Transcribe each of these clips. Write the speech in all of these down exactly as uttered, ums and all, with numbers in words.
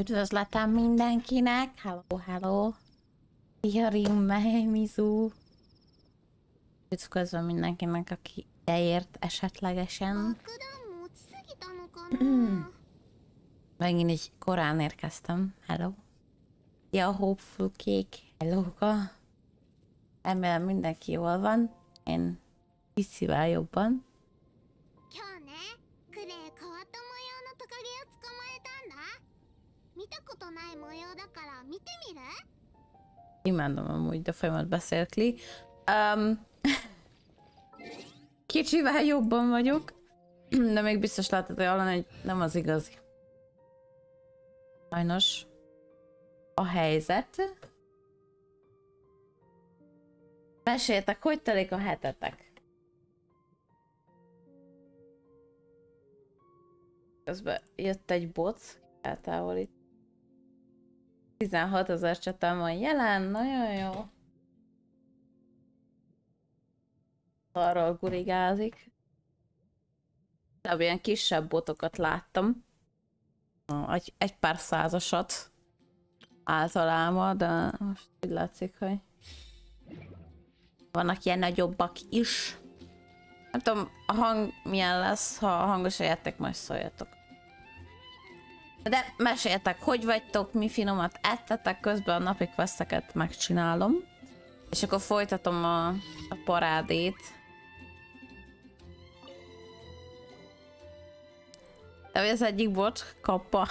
Üdvözletem mindenkinek! Hello, hello! Szia Rimmel, Mizu! Üdvözlöm mindenkinek, aki ideért esetlegesen. Megint így korán érkeztem. Hello! Ja, Hopeful Cake! Hello-ka! Remélem mindenki jól van. Én picivel jobban. Imádom amúgy, de folyamat beszél Kli. Um, kicsivel jobban vagyok, de még biztos látod, hogy hallani, hogy nem az igazi. Sajnos a helyzet. Meséljetek, hogy telik a hetetek? Közben jött egy boc, eltávolít. tizenhatezer csatám van jelen, nagyon jó. Arról gurigázik. De ilyen kisebb botokat láttam. Egy, egy pár százasat általában, de most úgy látszik, hogy vannak ilyen nagyobbak is. Nem tudom, a hang milyen lesz, ha hangos a játék, majd szóljatok. De meséljetek, hogy vagytok, mi finomat ettetek, közben a napi questeket megcsinálom. És akkor folytatom a, a parádét. De az egyik bot, kappa.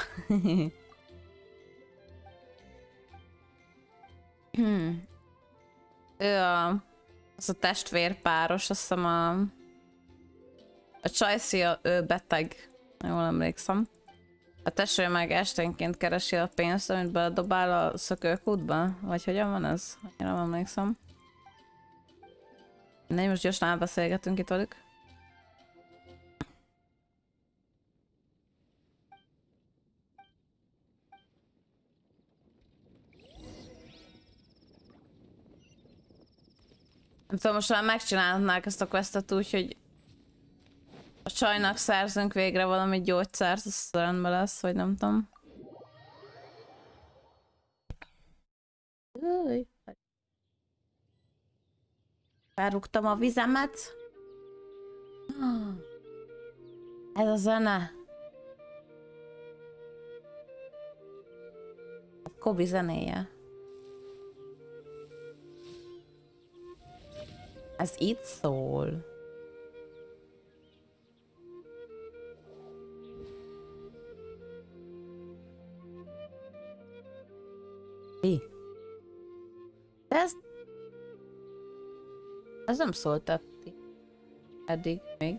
hmm. Ő a, az a testvérpáros, azt hiszem a, a Csajci, ő beteg, jól emlékszem. A testvére meg esténként keresi a pénzt, amit beledobál a szökőkútba? Vagy hogyan van ez? Annyira nem emlékszem. Nem, most gyorsan elbeszélgetünk itt velük. Nem tudom, most már megcsinálhatnák ezt a questet úgy, hogy a csajnak szerzünk végre valami gyógyszert, az rendben lesz, vagy nem tudom. Felrúgtam a vizemet. Ez a zene. A Kobi zenéje. Ez itt szól. Mi? De ez... Ez nem szólt eddig még.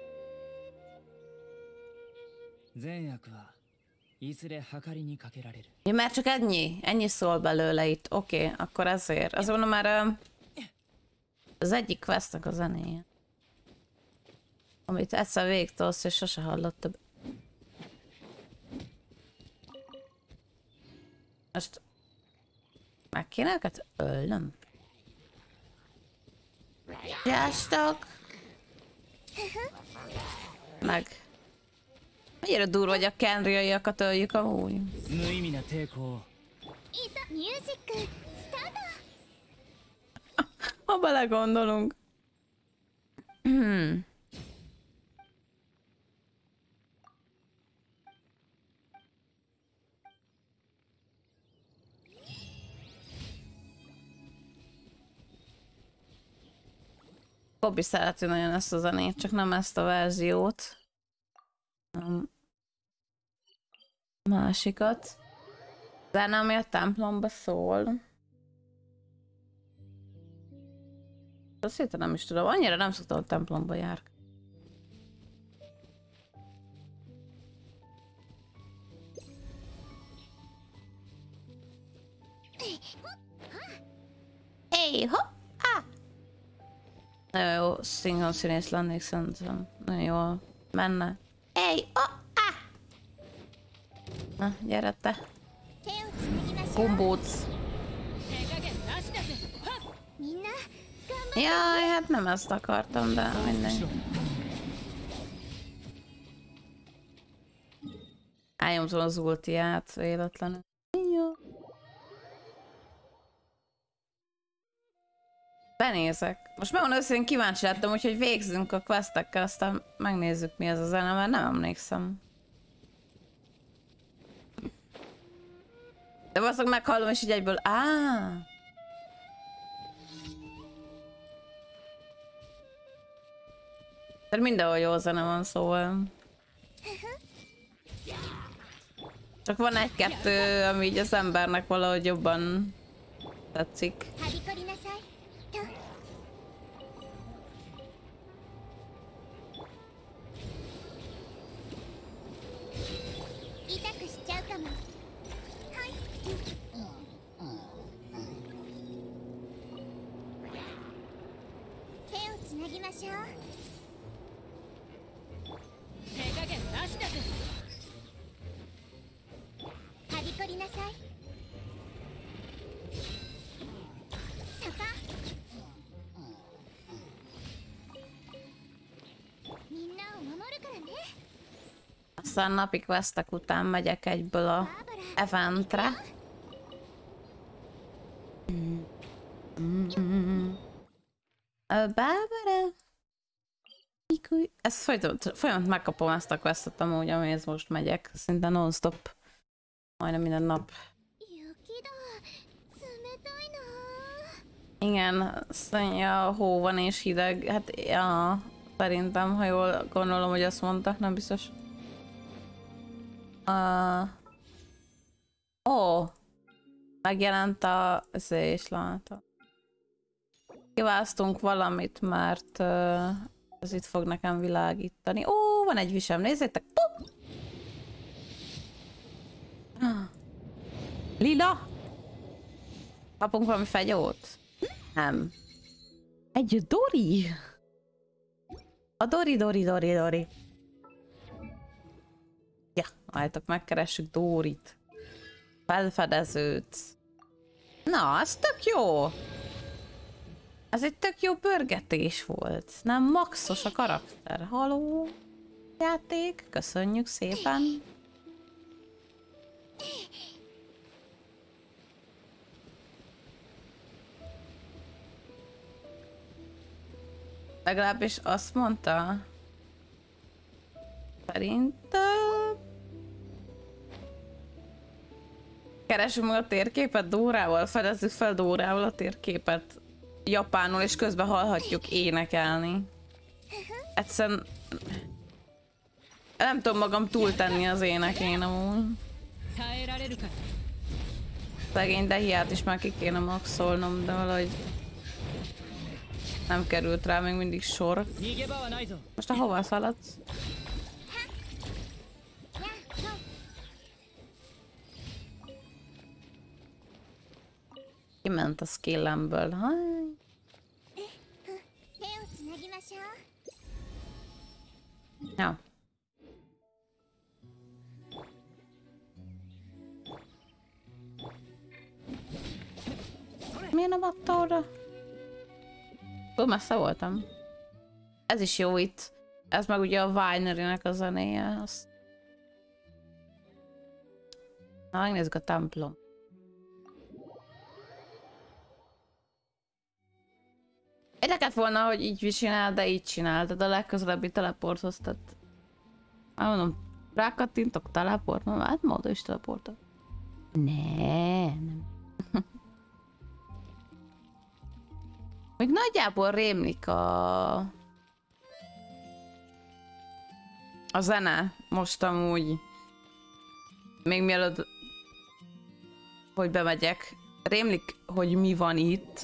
Ja, mert csak ennyi? Ennyi szól belőle itt. Oké, okay, akkor ezért. Azt mondom már az egyik questnek a zenéje. Amit egyszer végtolsz és sose hallotta. Most meg kéne őket ölnöm? Sziasztok! Meg. Mennyire durva, hogy a kenriaiakat öljük amúgy. Ha belegondolunk. Hmm. Bobby szereti nagyon ezt a zenét, csak nem ezt a verziót. Um, másikat. Zene, ami a templomba szól. Azt szépen nem is tudom, annyira nem szoktam a templomba jár. Hey, hopp! Ah! Nagyon jó szingon színész lennék, szerintem. Nagyon jól menne. Hey, oh, ah! Na, gyere te! Gombóc! Jaj, hát nem ezt akartam, de minden. Elnyomtam az ultiát véletlenül. Jó. Benézek. Most megmondom őszintén kíváncsi lettem, úgyhogy végzünk a questekkel, aztán megnézzük mi ez a zene, mert nem emlékszem. De valószínűleg meghallom és így egyből, áh! Tehát mindenhol jó zene van, szóval... Csak van egy-kettő, ami így az embernek valahogy jobban tetszik. Aztán napi questek után megyek egyből a eventre. Mm. Mm. A Bárbara. Ezt folyamat megkapom ezt a questet amúgy, amihez most megyek. Szinte non-stop. Majdnem minden nap. Igen, szanya, hó van és hideg. Hát ja, szerintem, ha jól gondolom, hogy azt mondta, nem biztos. Uh, ó, megjelent a és látta. Kiválasztunk valamit, mert uh, ez itt fog nekem világítani. Ó, van egy visem, nézzétek! Lila! Kapunk valami fegyót? Nem. Egy Dori! A Dori, Dori, Dori, Dori. Ja, álljátok, megkeressük Dorit. Felfedezőt. Na, ez tök jó! Ez egy tök jó pörgetés volt. Nem maxos a karakter. Haló? Játék? Köszönjük szépen. Legalábbis azt mondta. Szerintem... Keresünk meg a térképet Dórával, fedezzük fel Dórával a térképet japánul, és közben hallhatjuk énekelni. Egyszerűen... Nem tudom magam túltenni az énekén amúgy. Szegény Dehiát is már ki kéne maxolnom, de valahogy... Nem került rá még mindig sor. Most a hova szaladsz? Kiment a skillemből. Ja. Miért nem adta oda? Túl messze voltam. Ez is jó itt. Ez meg ugye a Winery-nek a zenéje. Azt... Na, megnézzük a templom. Érdekelt volna, hogy így is csinál, de így csináltad a legközelebbi teleporthoz, tehát... Már mondom, rákattintok teleport, mondom, hát módon is teleportot. Ne, nem. Még nagyjából rémlik a... a zene most amúgy. Még mielőtt... hogy bemegyek. Rémlik, hogy mi van itt.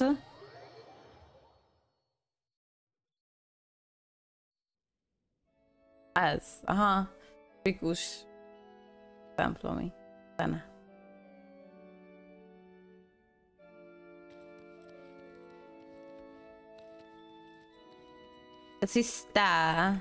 Ez, aha. Pikus templomi zene. Ez is sztár.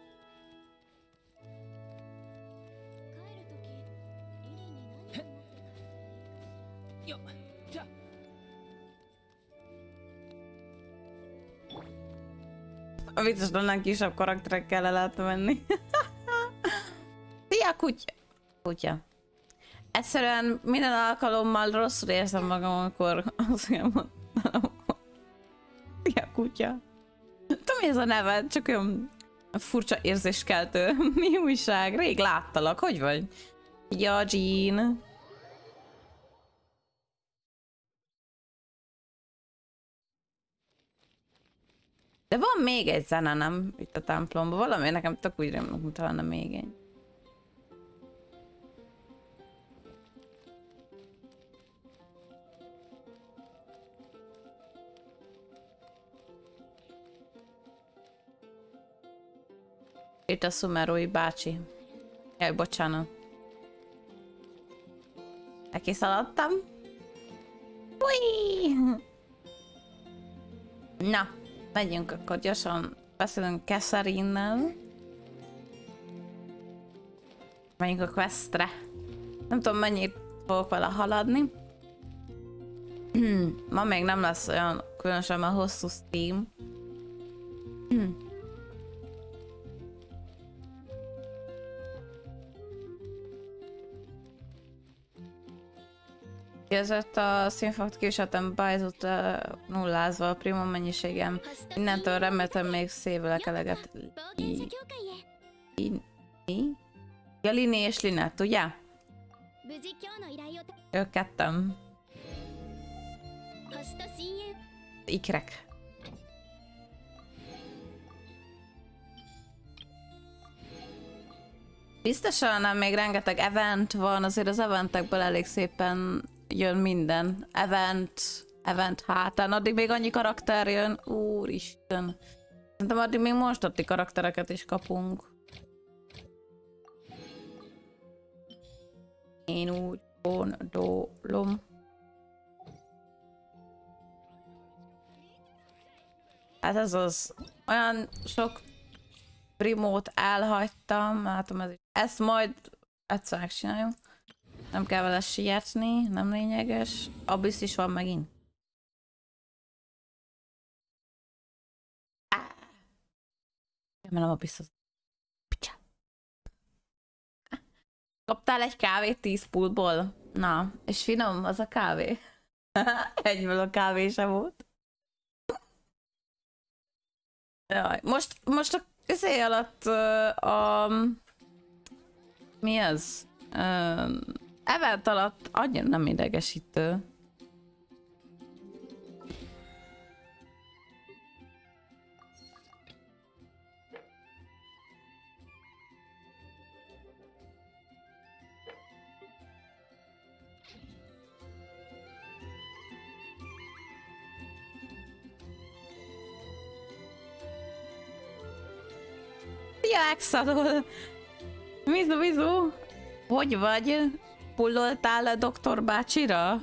A vicces lenne kisebb karakterekkel el lehet menni. Szia, kutya! Kutya. Egyszerűen minden alkalommal rosszul érzem magam, amikor azért mondtam, hogy a kutya. Tudom, mi ez a neve, csak olyan furcsa érzéskeltő. Mi újság? Rég láttalak, hogy vagy? Ja, Jean. De van még egy zene, nem? Itt a templomban. Valami nekem tök úgy rémlik, mint talán még egy. Itt a Szumerói bácsi. Jaj, bocsánat. Neki szaladtam. Ui! Na, megyünk akkor gyorsan. Beszélünk Catherine-nel. Megyünk a questre. Nem tudom, mennyit fogok vele haladni. Ma még nem lesz olyan különösen hosszú stream. Között a színfakt kísérletem bájzott nullázva a prima mennyiségem. Innentől reméltem még szévelek eleget. Ja, Lini és Linett, ugye? Ők kettem. Ikrek. Biztosan nem, még rengeteg event van, azért az eventekből elég szépen jön minden. Event, event hátán, addig még annyi karakter jön. Úristen. Szerintem addig még monstatti karaktereket is kapunk. Én úgy gondolom. Hát ez az. Olyan sok primót elhagytam. Látom, ez is. Ezt majd egyszer megcsináljuk. Nem kell vele sietni, nem lényeges. Abyss is van megint. Remélem Abyss. Kaptál egy kávét tíz pultból? Na, és finom az a kávé. Egyből a kávé sem volt. Jaj, most, most a közé alatt uh, a... Mi ez? Uh, event alatt annyira nem idegesítő. Jaxadol! Mizu, mizu! Hogy vagy? Pulloltál a doktor bácsira?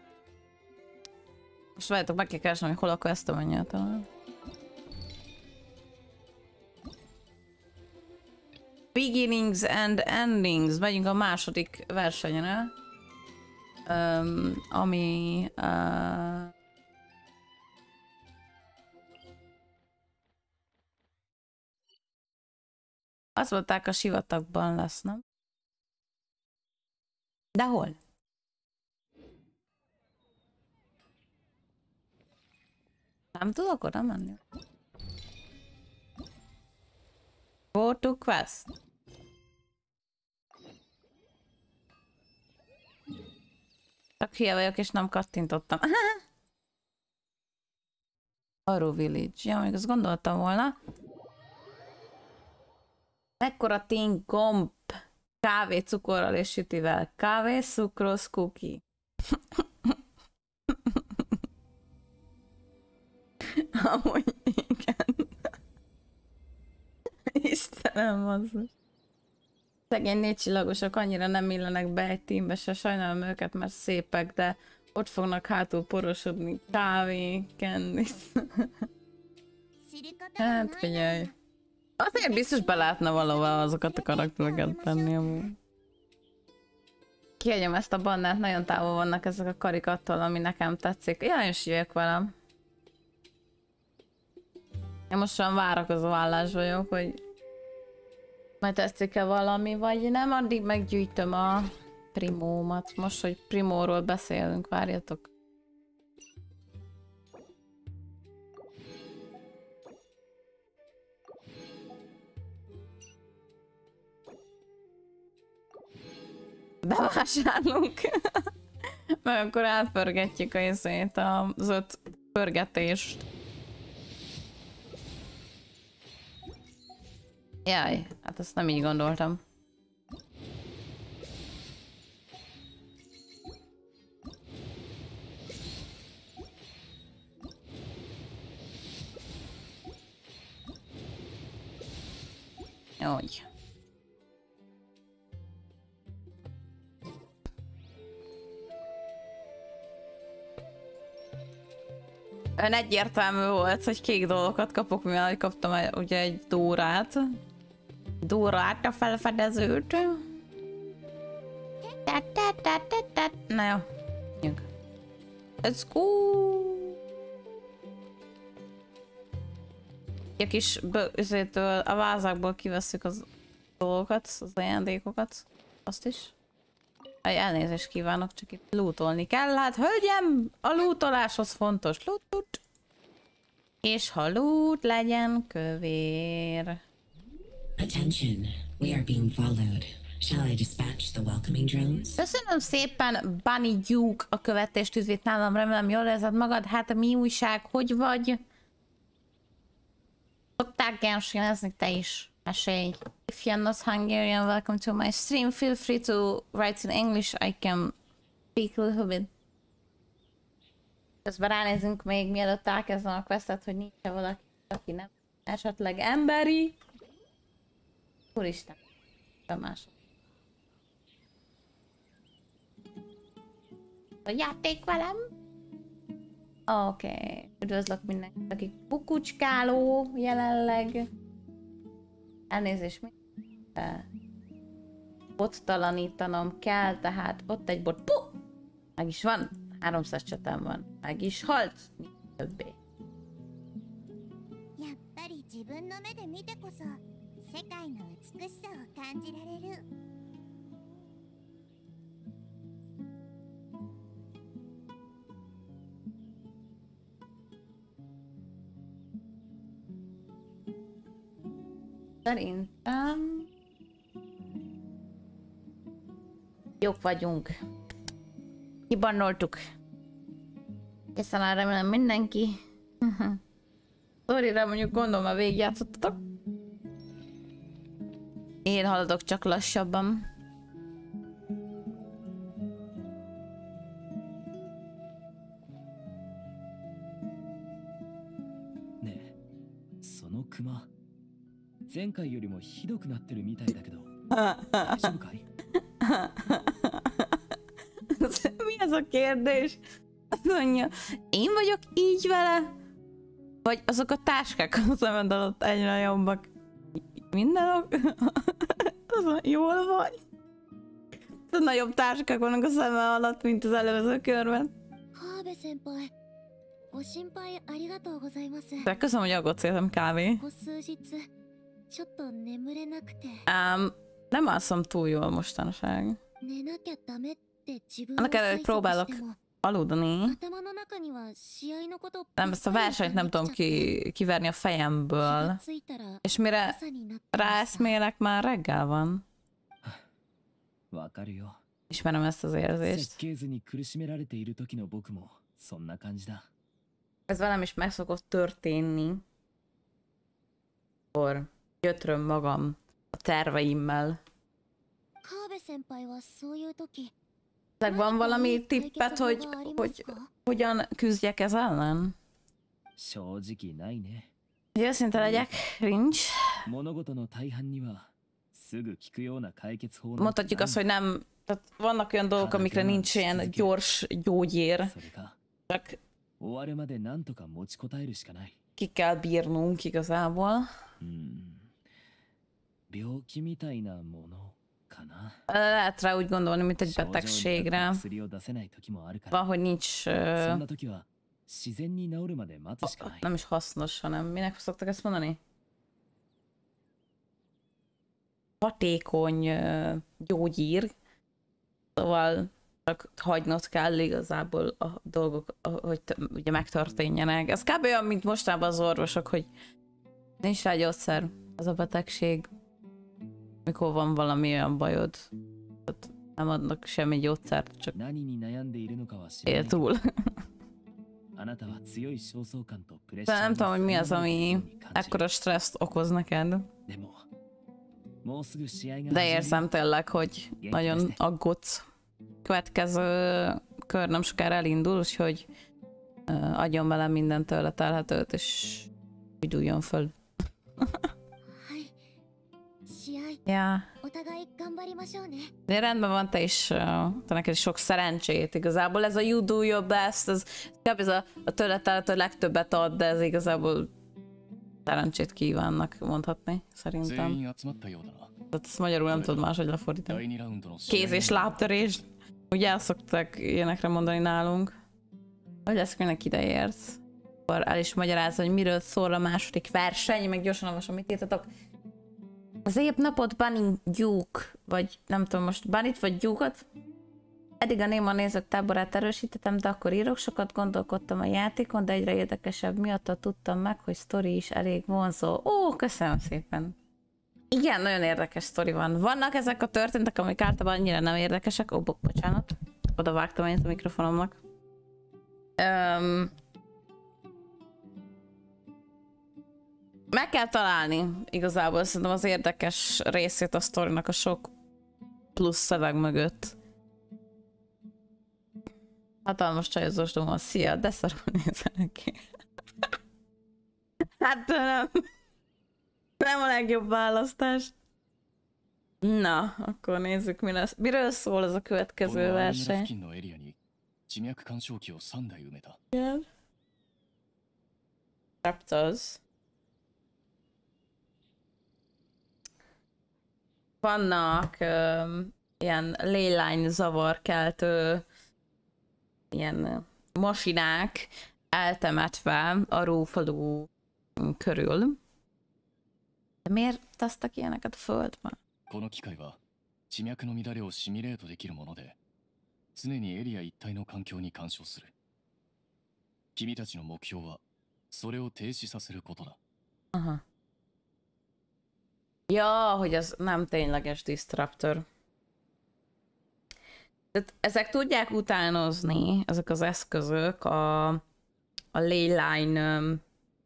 Most várjátok, meg kell keresnem, hogy hol a questom egyáltalán. Beginnings and Endings. Megyünk a második versenyre. Um, ami... Uh... Azt mondták, a sivatagban lesz, nem? De hol? Nem tudok oda menni. Go to quest. Csak hülye vagyok és nem kattintottam. Aru Village. Ja, még azt gondoltam volna. Mekkora tény gomb. Kávé cukorral és sütivel. Kávé, szukrosz, kuki. Amúgy igen. Istenem, az. Szegény négy csillagosok annyira nem illenek be egy teambe se, sajnálom őket, mert szépek, de ott fognak hátul porosodni. Kávé, Candice. Hát figyelj. Azért biztos belátna valahol azokat a karaktereket tenni amúgy. Kihagyom ezt a bannát, nagyon távol vannak ezek a karik attól, ami nekem tetszik. Ja, én is jövök velem. Én most olyan várakozó állás vagyok, hogy Majd tetszik-e valami, vagy nem, addig meggyűjtöm a primómat. Most, hogy primóról beszélünk, várjatok. Bevásárlunk. Mert akkor átpörgetjük a izét, az öt pörgetést. Jaj, hát ezt nem így gondoltam. Úgy. Ön egyértelmű volt, hogy kék dolgokat kapok, mivel kaptam egy, ugye egy Dórát. Dórát, a felfedezőt. Na jó, menjünk. Let's go! A kis bőzétől, a vázákból kivesszük az dolgokat, az ajándékokat. Azt is. Elnézést kívánok, csak itt lootolni kell. Hát hölgyem, a lootoláshoz fontos. Loot, loot. És ha loot, legyen kövér. Attention, we are being followed. Shall I dispatch the welcoming drones? Köszönöm szépen, Bunny Duke, a követést üdvít nálam, remélem jól érzed magad. Hát mi újság, hogy vagy? Szoktál gensinezni te is? Mesélj. If you're not Hungarian, welcome to my stream. Feel free to write in English, I can speak a little bit. Közben ránézünk még, mielőtt elkezdem a questet, hogy nincs-e valaki, aki nem esetleg emberi. Úristen, a mások. A játék velem. Oké, okay. Üdvözlök mindenkit, akik bukucskáló jelenleg. Elnézést, mit? Bottalanítanom kell, tehát ott egy bot. Puh! Meg is van. háromszáz csatem van. Meg is halt. Nincs többé. Szerintem jók vagyunk. Kibannoltuk. Készen áll, remélem mindenki. Sorry-ra mondjuk gondolom, már végigjátszottatok. Én haladok csak lassabban. Ne, そのクマ。前回よりもひどくなってるみたいだけど大丈夫かい? Mi ez a kérdés? Azt mondja, én vagyok így vele? Vagy azok a táskák a szemed alatt egyre jobbak? Minden ok? Jól vagy? A nagyobb táskák vannak a szeme alatt, mint az előző körben. De köszönöm, hogy aggódsz értem kávé. Um, nem alszom túl jól mostanság. Annak ellenére, hogy próbálok aludni. Nem, ezt a versenyt nem tudom ki, kiverni a fejemből. És mire ráeszmélek, már reggel van. Ismerem ezt az érzést. Ez velem is meg szokott történni. Akkor gyötröm magam a terveimmel. Van valami tippet, hogy, hogy hogyan küzdjek ez ellen? Hogy őszinte legyek, nincs. Mondhatjuk azt, hogy nem... Tehát vannak olyan dolgok, amikre nincs ilyen gyors gyógyér. Csak ki kell bírnunk igazából. Lehet rá úgy gondolni, mint egy betegségre. Van, hogy nincs... Uh, nem is hasznos, hanem minek szoktak ezt mondani? hatékony uh, gyógyír, szóval csak hagynod kell igazából a dolgok, hogy ugye megtörténjenek. Ez kb. Olyan, mint mostában az orvosok, hogy nincs rá gyógyszer, az a betegség, mikor van valami olyan bajod. Tehát nem adnak semmi gyógyszert, csak él túl. De nem tudom, hogy mi az, ami ekkora stresszt okoz neked. De érzem tényleg, hogy nagyon aggódsz. Következő kör nem sokára elindul, úgyhogy uh, adjon bele minden tőle telhetőt, és üdüljön föl. Ja. De rendben van, te is, uh, te neked is sok szerencsét igazából. Ez a you do your best, ez kb. ez a, a tőle telhető legtöbbet ad, de ez igazából szerencsét kívánnak mondhatni, szerintem. Tehát ezt magyarul nem tudod máshogy lefordítani. Kéz- és lábtörés. Ugye el szoktak ilyenekre mondani nálunk. Hogy lesz, mindenki ideérsz. Akkor el is magyarázza, hogy miről szól a második verseny, meg gyorsan olvasom, mit írtatok. Szép napot, Bunny Duke, vagy nem tudom most, Bunnyt vagy Duke-ot? Eddig a Néma nézők táborát erősítettem, de akkor írok, sokat gondolkodtam a játékon, de egyre érdekesebb miatt tudtam meg, hogy sztori is elég vonzó. Ó, köszönöm szépen. Igen, nagyon érdekes sztori van. Vannak ezek a történetek, amik általában annyira nem érdekesek. Ó, bo bocsánat. Oda vágtam én a mikrofonomnak. Um, meg kell találni igazából szerintem az érdekes részét a sztorinak a sok plusz szöveg mögött. Hatalmas csajozós van. Szia, de szarul nézel ki. Hát nem. Nem a legjobb választás. Na, akkor nézzük, mi lesz. Miről szól ez a következő verseny. Igen. Chapters. Vannak um, ilyen leyline zavarkeltő ilyen masinák eltemetve a Rófalú körül. De miért tesztek ilyeneket a földben? この機械は地脈の乱れをシミュレートできるもので、常にエリア一帯の環境に干渉する。君たちの目標はそれを停止させることだ。 Aha. Ja, hogy ez nem tényleges disruptor. Tehát ezek tudják utánozni, ezek az eszközök a, a leyline um,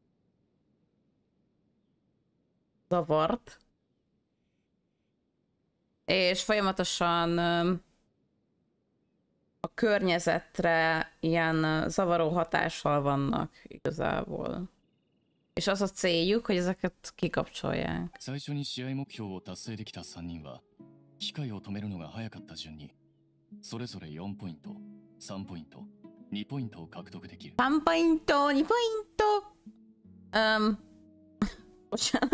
zavart, és folyamatosan um, a környezetre ilyen zavaró hatással vannak igazából. És az a céljuk, hogy ezeket kikapcsolják. 最初に試合目標を達成できたさんにんは、機械を止めるのが早かった順に、それぞれよんポイント、さんポイント、にポイントを獲得できる。 さんポイント、にポイント。Um, bocsánat.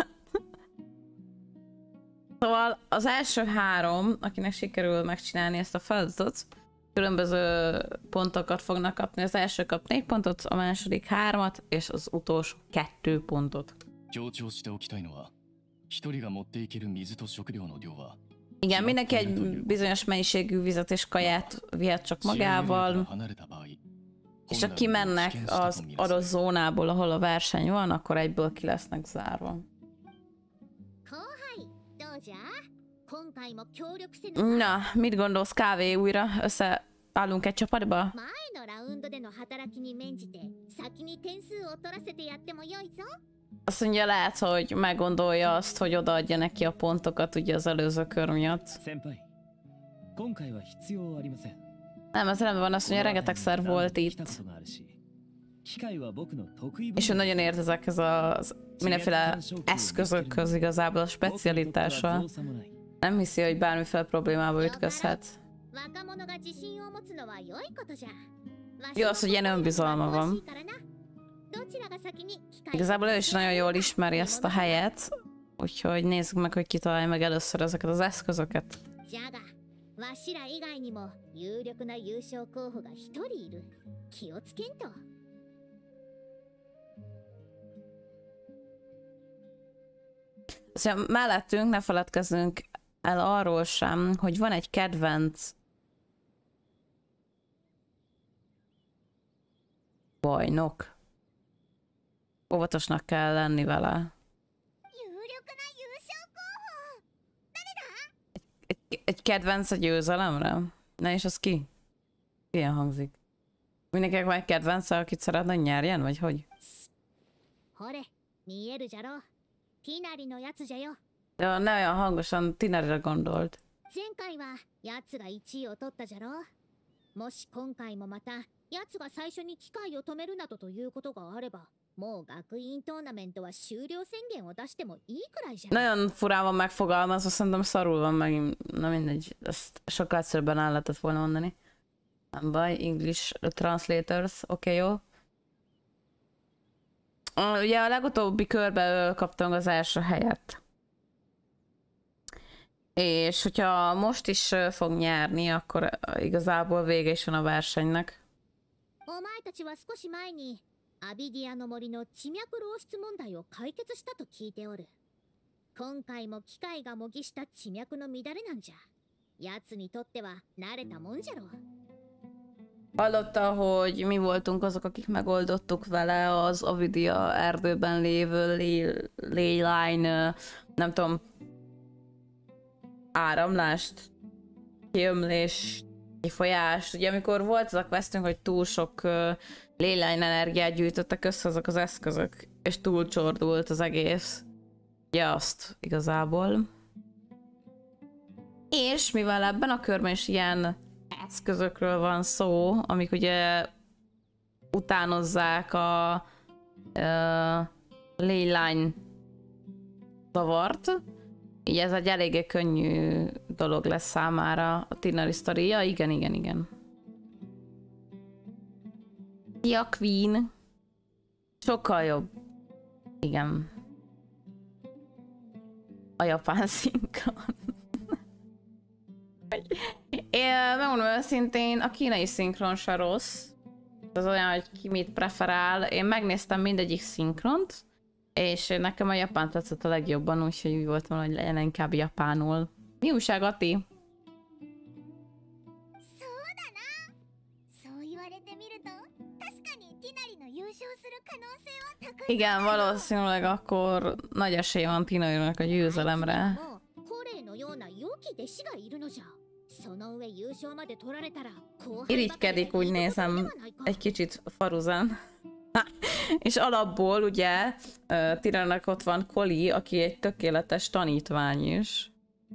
Szóval az első három, akinek sikerül megcsinálni ezt a feladatot, különböző pontokat fognak kapni. Az első kap négy pontot, a második hármat, és az utolsó kettő pontot. Igen, mindenki egy bizonyos mennyiségű vizet és kaját vihet csak magával, és ha kimennek az adott zónából, ahol a verseny van, akkor egyből ki lesznek zárva. Na, mit gondolsz, kávé, újra összeállunk egy csapatba? Azt mondja, lehet, hogy meggondolja azt, hogy odaadja neki a pontokat ugye az előző kör miatt. Nem, ez rendben van, azt mondja, rengetegszer volt itt. És ő nagyon ért ezekhez a mindenféle eszközökhöz igazából a specialitása. Nem hiszi, hogy bármiféle problémába ütközhet. Jó az, hogy ilyen önbizalma van. Igazából ő is nagyon jól ismeri ezt a helyet, úgyhogy nézzük meg, hogy ki találja meg először ezeket az eszközöket. Szóval mellettünk, ne feledkezzünk el arról sem, hogy van egy kedvenc bajnok. Óvatosnak kell lenni vele. Egy, egy, egy kedvenc a győzelemre? Na és az ki? Ilyen hangzik. Mindenkinek van egy kedvenc, akit szeretne, hogy nyerjen, vagy hogy? Ja, ne olyan hangosan, Tinarira gondolt. もし今回もまた奴が最初に機械を止めるなどということがあれば、もう学院トーナメントは終了宣言を出してもいいくらいじゃん。 Nagyon furán van megfogalmazva, szerintem szarul van meg. Na mindegy, ezt sokkal egyszerűbben el lehetett volna mondani. Nem baj, English translators, oké, okay, jó. Ugye a legutóbbi körben kaptam az első helyet. És hogyha most is fog nyerni, akkor igazából vége is van a versenynek. お前たちは少し前にアビディアの森の地脈漏出問題を解決したと聞いておる。今回も機械が模擬した地脈の乱れなんじゃ。奴にとっては慣れたもんじゃろ。 Hallotta, hogy mi voltunk azok, akik megoldottuk vele az Avidia erdőben lévő leyline, nem tudom, áramlást, kiömlést, kifolyást. Ugye amikor volt az a questünk, hogy túl sok uh, leyline energiát gyűjtöttek össze azok az eszközök, és túl csordult az egész. Ja, azt igazából. És mivel ebben a körben is ilyen eszközökről van szó, amik ugye utánozzák a uh, leyline zavart, így ez egy eléggé könnyű dolog lesz számára a Tinari sztoria. Igen, igen, igen. Szia, Queen. Sokkal jobb. Igen. A japán szinkron. Én megmondom őszintén, a kínai szinkron se rossz. Az olyan, hogy ki mit preferál. Én megnéztem mindegyik szinkront, és nekem a japán tetszett a legjobban, úgyhogy úgy volt volna, hogy legyen inkább japánul. Mi újság, Ati? Igen, valószínűleg akkor nagy esély van Tinarinak a győzelemre. Irigykedik, úgy nézem, egy kicsit Faruzan. És alapból ugye uh, Tinarinak ott van Koli, aki egy tökéletes tanítvány is.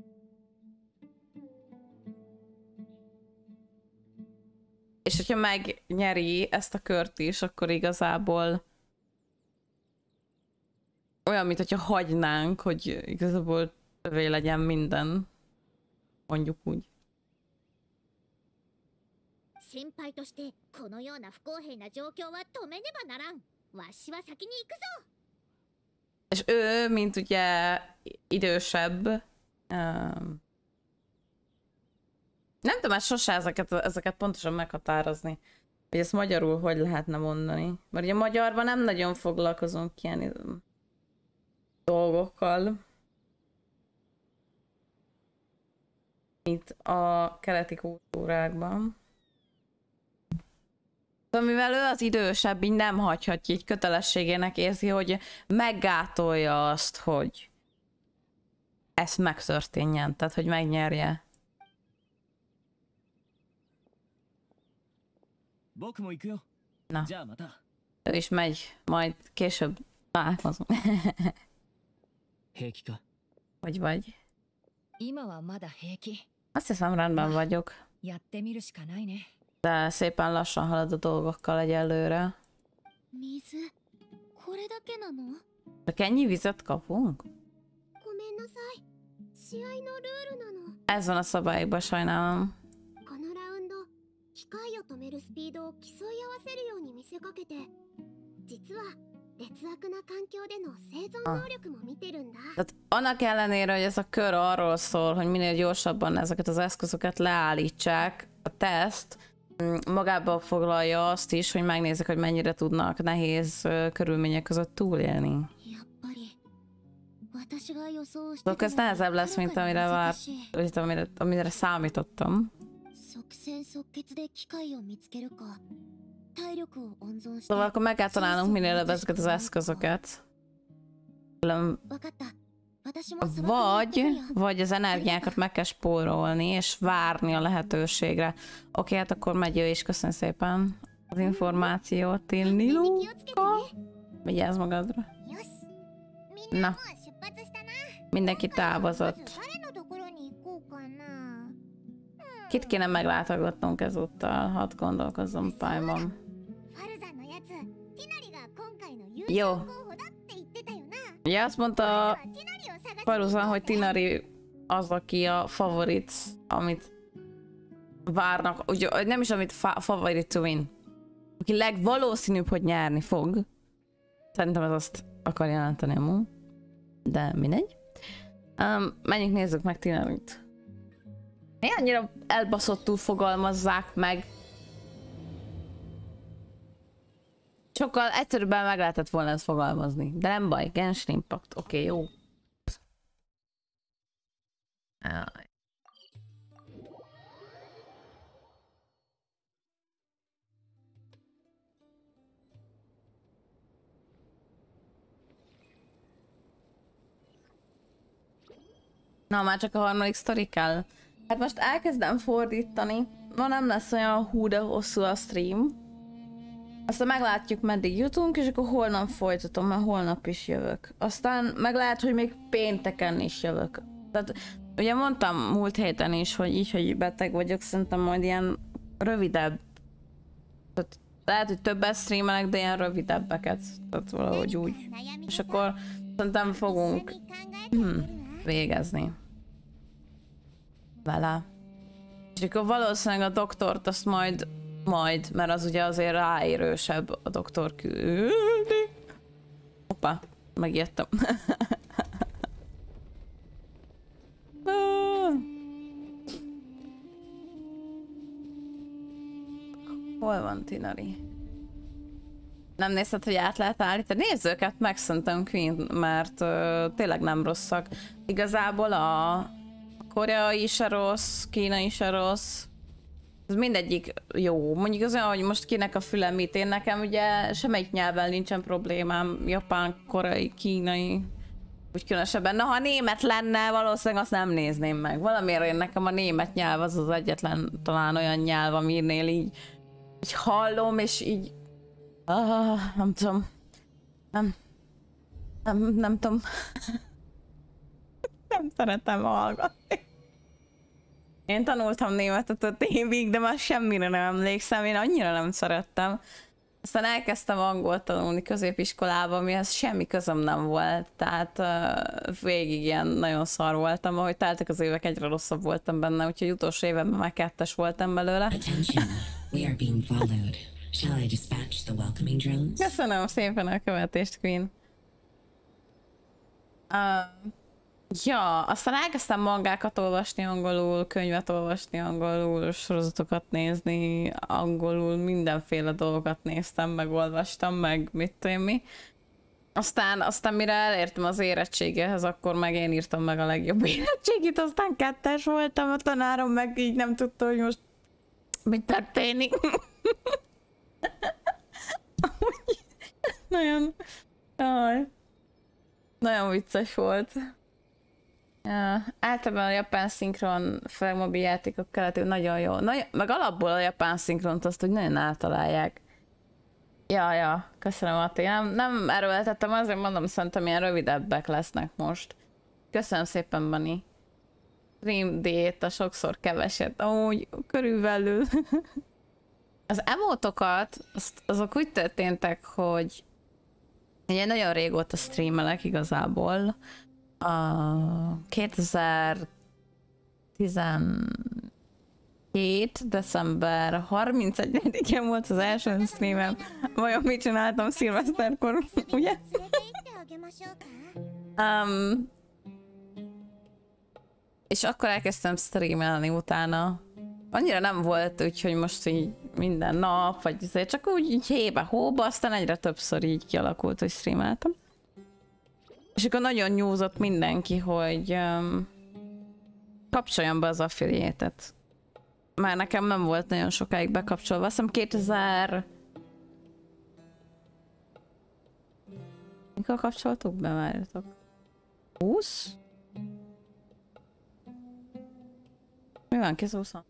És hogyha megnyeri ezt a kört is, akkor igazából olyan, mint hogyha hagynánk, hogy igazából övé legyen minden. Mondjuk úgy. És ő, mint ugye idősebb, um, nem tudom, hát sose ezeket, ezeket pontosan meghatározni, hogy ezt magyarul hogy lehetne mondani. Mert ugye magyarban nem nagyon foglalkozunk ilyen dolgokkal, mint a keleti kultúrákban. Szóval mivel ő az idősebb, így nem hagyhatja, így kötelességének érzi, hogy meggátolja azt, hogy ezt megtörténjen, tehát hogy megnyerje. Na, ő is megy, majd később találkozunk. Hogy vagy? Azt hiszem, rendben vagyok. De szépen lassan halad a dolgokkal egyelőre. Csak ennyi vizet kapunk? Ez van a szabályokban, sajnálom. Ah. Tehát annak ellenére, hogy ez a kör arról szól, hogy minél gyorsabban ezeket az eszközöket leállítsák, a teszt magába foglalja azt is, hogy megnézzük, hogy mennyire tudnak nehéz körülmények között túlélni. Szóval ez nehezebb lesz, mint amire várt, vagy amire, amire számítottam. Szóval akkor meg kell találnunk minél előbb ezeket az eszközöket. Vagy, vagy az energiákat meg kell spórolni, és várni a lehetőségre. Oké, hát akkor megy ő is, köszönöm szépen az információt, Tilniluka. Vigyázz magadra. Na. Mindenki távozott. Kit kéne meglátogatnunk ezúttal? Hadd gondolkozzom pályban. Jó. Ja, azt mondta Faruzan, hogy Tinari az, aki a favorit, amit várnak, ugye nem is amit fa favorit to win. Aki legvalószínűbb, hogy nyerni fog. Szerintem ez azt akar jelenteni amúgy. De mindegy. Um, menjünk nézzük meg Tinarit. Mi annyira elbaszottul fogalmazzák meg. Sokkal egyszerűbben meg lehetett volna ezt fogalmazni. De nem baj, Genshin Impact. Oké, okay, jó. Aj. Na, már csak a harmadik sztori kell. Hát most elkezdem fordítani. Ma nem lesz olyan hú de hosszú a stream. Aztán meglátjuk, meddig jutunk, és akkor holnap folytatom, mert holnap is jövök. Aztán meg lehet, hogy még pénteken is jövök. Tehát ugye mondtam múlt héten is, hogy így, hogy beteg vagyok, szerintem majd ilyen rövidebb. Tehát lehet, hogy többet streamelek, de ilyen rövidebbeket. Tehát valahogy úgy. És akkor szerintem fogunk hmm, végezni vele. És akkor valószínűleg a doktort azt majd Majd, mert az ugye azért ráérősebb a doktor küldi. Hoppá, megijedtem. Hol van Tinari? Nem nézted, hogy át lehet állítani? Nézd őket meg, szerintem Queen, mert uh, tényleg nem rosszak. Igazából a koreai se rossz, kínai se rossz. Ez mindegyik jó. Mondjuk az olyan, hogy most kinek a füle mit. Én nekem ugye semmelyik nyelven nincsen problémám. Japán, koreai, kínai. Úgy különösebben. Na, ha német lenne, valószínűleg azt nem nézném meg. Valamiért én nekem a német nyelv az az egyetlen talán olyan nyelv, aminél így, így hallom, és így... Ah, nem tudom. Nem. Nem, nem tudom. Nem szeretem hallgatni. Én tanultam németet öt évig, de már semmire nem emlékszem, én annyira nem szerettem. Aztán elkezdtem angolt tanulni középiskolában, amihez semmi közöm nem volt, tehát uh, végig ilyen nagyon szar voltam, ahogy teltek az évek, egyre rosszabb voltam benne, úgyhogy utolsó évemben már kettes voltam belőle. Köszönöm szépen a követést, Queen. Uh, Ja, aztán elkezdtem mangákat olvasni angolul, könyvet olvasni angolul, sorozatokat nézni angolul, mindenféle dolgokat néztem, meg olvastam, meg mit tudom mi. Aztán, aztán mire elértem az érettségéhez, akkor meg én írtam meg a legjobb érettségit, aztán kettes voltam, a tanárom meg így nem tudta, hogy most mit történik. Nagyon, aj, nagyon vicces volt. Ja, általában a japán szinkron, főleg mobil játékok keleti nagyon jó. Nagy, meg alapból a japán szinkront azt, hogy nagyon általálják. Ja, ja, köszönöm Ati. Nem, nem erőltettem, azért mondom, szerintem ilyen rövidebbek lesznek most. Köszönöm szépen, Bani. Stream diéta sokszor keveset, amúgy körülbelül. Az emótokat, azok úgy történtek, hogy én nagyon régóta streamelek igazából. A kétezer-tizenkét. december harmincegyedikén volt az első streamem. Vajon mit csináltam szilveszterkor, ugye? um, és akkor elkezdtem streamelni utána. Annyira nem volt, úgyhogy most így minden nap, vagy azért csak úgy így hébe-hóba, aztán egyre többször így kialakult, hogy streameltem. És akkor nagyon nyúzott mindenki, hogy um, kapcsoljam be az affiliate-et. Már nekem nem volt nagyon sokáig bekapcsolva. Azt hiszem kétezer... Mikor kapcsoltuk be, várjatok? húsz? Mi van, kétezer-húsz?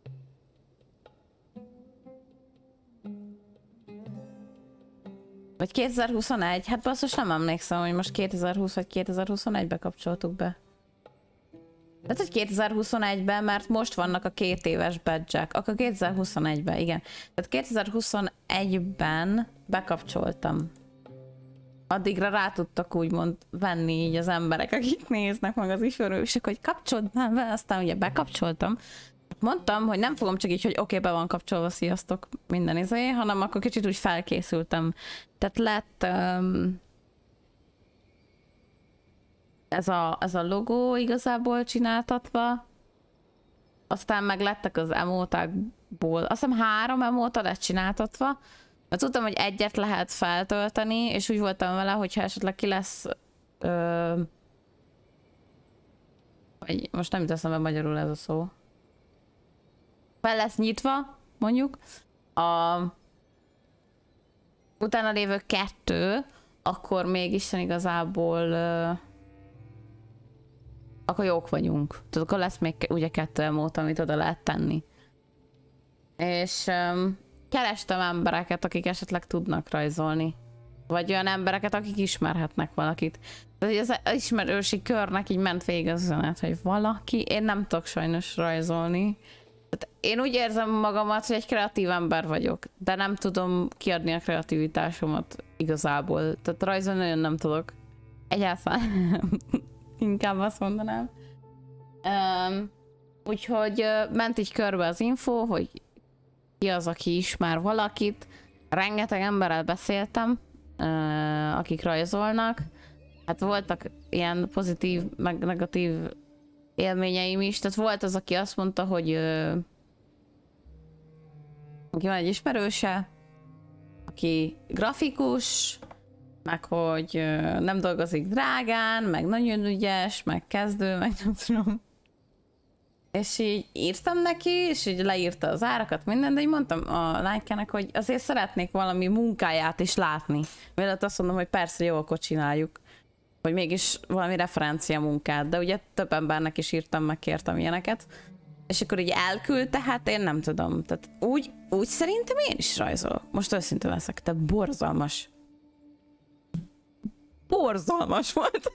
Vagy kétezer-huszonegy? Hát basszus, nem emlékszem, hogy most kétezer-húsz vagy kétezer-huszonegybe kapcsoltuk be. Tehát, hogy kétezer-huszonegyben, mert most vannak a két éves badge-ek. Akkor kétezer-huszonegyben, igen. Tehát kétezer-huszonegyben bekapcsoltam. Addigra rá tudtak úgymond venni így az emberek, akik néznek meg az ismerősök, hogy kapcsold már be, aztán ugye bekapcsoltam. Mondtam, hogy nem fogom csak így, hogy oké, okay, be van kapcsolva, sziasztok, minden izé, hanem akkor kicsit úgy felkészültem. Tehát lett um, ez, a, ez a logó igazából csináltatva, aztán meg lettek az emótákból, azt hiszem három emóta lett csináltatva, mert tudtam, hogy egyet lehet feltölteni, és úgy voltam vele, hogyha esetleg ki lesz, ö, vagy most nem jut eszembe magyarul ez a szó, fel lesz nyitva, mondjuk, a utána lévő kettő, akkor mégis igazából uh, akkor jók vagyunk. Tudod, akkor lesz még ugye kettő emót, amit oda lehet tenni. És um, kerestem embereket, akik esetleg tudnak rajzolni. Vagy olyan embereket, akik ismerhetnek valakit. Tehát az ismerősi körnek így ment végig az üzenet, hogy valaki, én nem tudok sajnos rajzolni. Én úgy érzem magamat, hogy egy kreatív ember vagyok, de nem tudom kiadni a kreativitásomat igazából. Tehát rajzolni nagyon nem tudok. Egyáltalán inkább azt mondanám. Um, úgyhogy uh, ment így körbe az info, hogy ki az, aki ismer valakit. Rengeteg emberrel beszéltem, uh, akik rajzolnak. Hát voltak ilyen pozitív, meg negatív élményeim is. Tehát volt az, aki azt mondta, hogy uh, aki van egy ismerőse, aki grafikus, meg hogy uh, nem dolgozik drágán, meg nagyon ügyes, meg kezdő, meg nem tudom. És így írtam neki, és így leírta az árakat, minden, de így mondtam a lánykának, hogy azért szeretnék valami munkáját is látni. Mielőtt azt mondom, hogy persze, jó, akkor csináljuk. Hogy mégis valami referencia munkát, de ugye több embernek is írtam, meg kértem ilyeneket. És akkor így elküldte, hát én nem tudom. Tehát úgy, úgy szerintem én is rajzolok. Most őszintén leszek, te borzalmas. Borzalmas volt.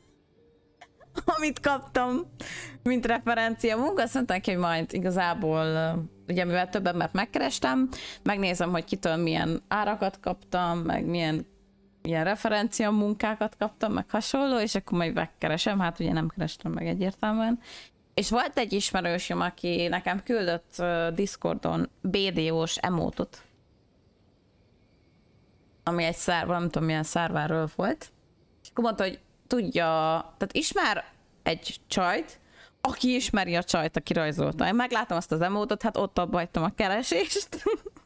Amit kaptam, mint referencia munka, azt mondták, hogy majd igazából, ugye mivel több embert megkerestem, megnézem, hogy kitől milyen árakat kaptam, meg milyen, milyen referencia munkákat kaptam, meg hasonló, és akkor majd megkeresem, hát ugye nem kerestem meg egyértelműen. És volt egy ismerősöm, aki nekem küldött uh, Discordon bé dé ó-s emótot, ami egy szerver, nem tudom milyen szerverről volt, és akkor mondta, hogy tudja, tehát ismer egy csajt, aki ismeri a csajt, aki rajzolta. Én meglátom azt az emótot, hát ott abba hagytam a keresést.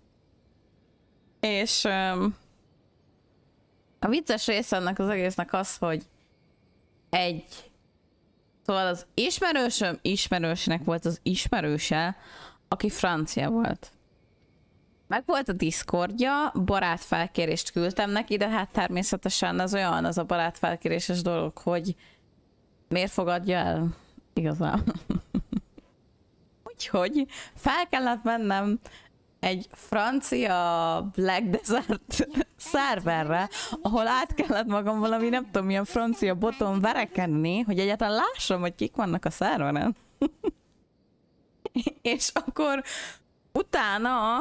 És um, a vicces része ennek az egésznek az, hogy egy, szóval az ismerősöm ismerősnek volt az ismerőse, aki francia volt. Meg volt a Discordja, barátfelkérést küldtem neki, de hát természetesen az olyan, az a barátfelkéréses dolog, hogy miért fogadja el igazán. Úgyhogy fel kellett mennem egy francia Black Desert szerverre, ahol át kellett magam valami, nem tudom, milyen francia boton verekedni, hogy egyáltalán lássam, hogy kik vannak a szerveren. És akkor utána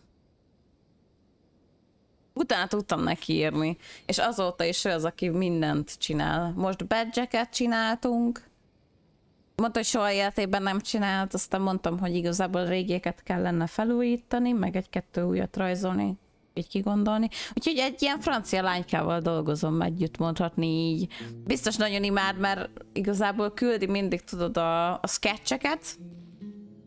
Utána tudtam neki írni, és azóta is ő az, aki mindent csinál. Most badge-eket csináltunk, mondta, hogy soha életében nem csinált, aztán mondtam, hogy igazából a régieket kellene felújítani, meg egy-kettő újat rajzolni, így kigondolni. Úgyhogy egy ilyen francia lánykával dolgozom együtt, mondhatni így. Biztos nagyon imád, mert igazából küldi mindig, tudod, a, a sketcheket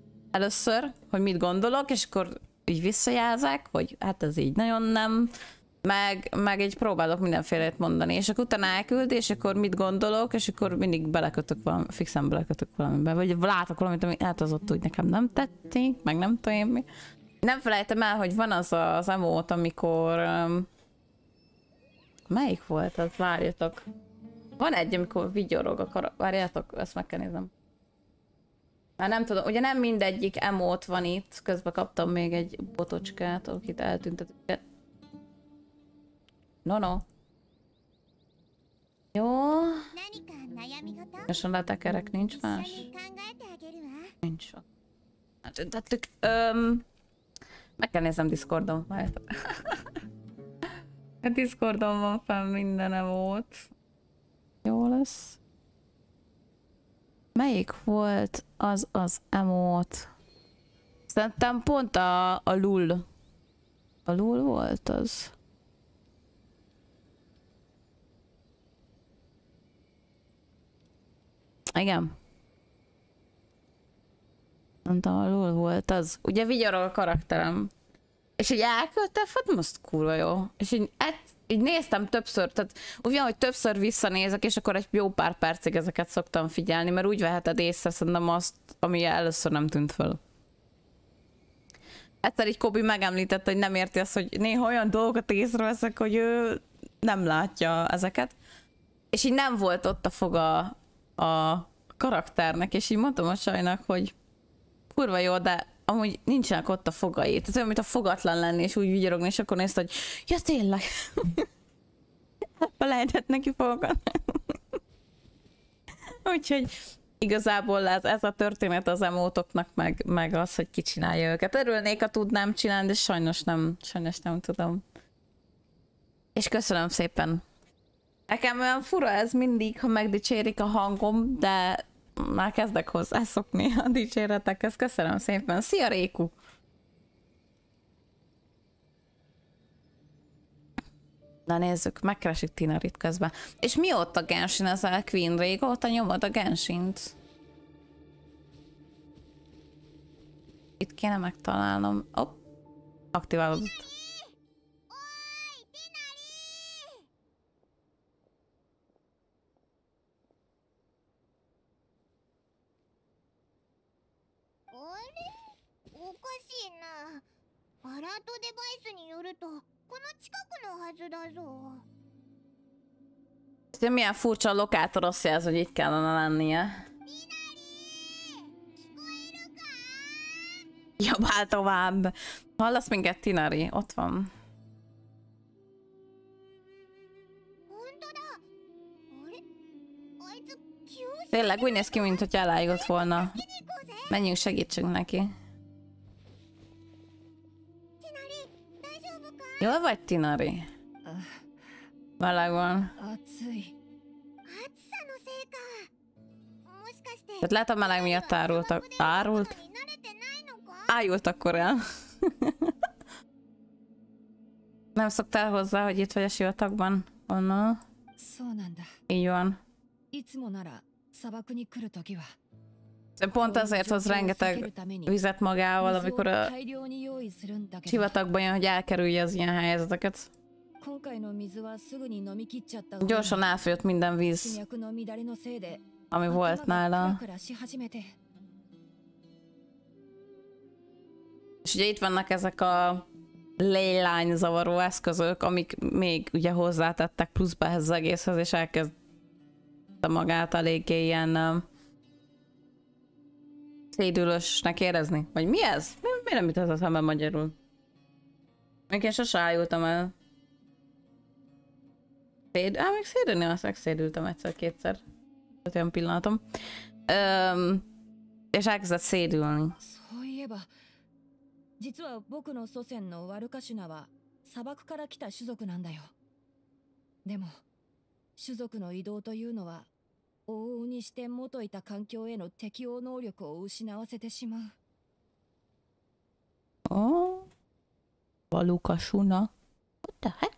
először, hogy mit gondolok, és akkor így visszajelzek, hogy hát ez így nagyon nem, meg, meg így próbálok mindenfélét mondani, és akkor utána elküld, és akkor mit gondolok, és akkor mindig belekötök valami, fixen belekötök valamibe, vagy látok valamit, ami hát az ott úgy nekem nem tetszik, meg nem tudom én mi. Nem felejtem el, hogy van az az emót, amikor... Um, melyik volt az? Várjatok. Van egy, amikor vigyorog a kar... Várjátok, ezt meg kell nézem. Már nem tudom, ugye nem mindegyik emót van itt, közben kaptam még egy botocskát, akit eltüntetett. No, no. Jó. És a letekerek nincs más? Nincs. Eltüntettük. Öm... Meg kell nézem Discordon. A Discordon van fenn minden emót. Jó lesz. Melyik volt az az emót? Szerintem pont a, a lul. A lul volt az. Igen. Mondtam, a lul volt az. Ugye vigyorog a karakterem. És így elküldte, hát most kurva jó. És így, egy, így néztem többször, tehát úgy van, hogy többször visszanézek, és akkor egy jó pár percig ezeket szoktam figyelni, mert úgy veheted észre szerintem azt, ami először nem tűnt föl. Egyszer így Kobi megemlítette, hogy nem érti azt, hogy néha olyan dolgokat észreveszek, hogy ő nem látja ezeket. És így nem volt ott a foga a karakternek, és így mondtam a csajnak, hogy kurva jó, de amúgy nincsenek ott a fogai. Tehát olyan, mint a fogatlan lenni, és úgy vigyorogni, és akkor nézte, hogy ja tényleg. Lehetett neki fogat. Úgyhogy igazából ez, ez a történet az emótoknak, meg, meg az, hogy ki csinálja őket. Örülnék, ha tudnám csinálni, de sajnos nem, sajnos nem tudom. És köszönöm szépen. Nekem olyan fura ez mindig, ha megdicsérik a hangom, de már kezdek hozzászokni a dicséretekhez. Köszönöm szépen. Szia, Réku! Na nézzük, megkeresik Tinarit közben. És mióta Genshin ezzel, Queen? Régóta nyomod a Genshint? Itt kéne megtalálnom. Hopp, aktiválódott. De milyen furcsa a lokátor azt jelz, hogy itt kellene lennie. Jobbál tovább. Hallasz minket, Tinari? Ott van. Tényleg úgy néz ki, mint hogy elájult volna. Menjünk, segítsünk neki. Jól vagy, Tinari? Meleg van. Tehát lehet a meleg miatt árultak. Árult? Ájult akkor el. Nem szoktál hozzá, hogy itt vagy a sivatagban? Onnan. Így van. Pont azért hoz rengeteg vizet magával, amikor a sivatagban jön, hogy elkerülje az ilyen helyzeteket. Gyorsan elfogyott minden víz, ami volt nála. És ugye itt vannak ezek a leyline zavaró eszközök, amik még ugye hozzátettek pluszba ehhez az egészhez, és elkezdte magát eléggé ilyen szédülösnek érezni. Vagy mi ez? Mi, mi nem jut ez a szemben magyarul? Még én sose ájultam el. Széd... Á, még szédülni azt megszédültem egyszer-kétszer. Ez olyan pillanatom. Öm, és elkezdett szédülni. 実は僕の祖先のワルカシュナは砂漠から来た種族なんだよ。でも種族の移動というのは往々にして元いた環境への適応能力を失わせてしまう。 Oh, Valukasuna. What the heck?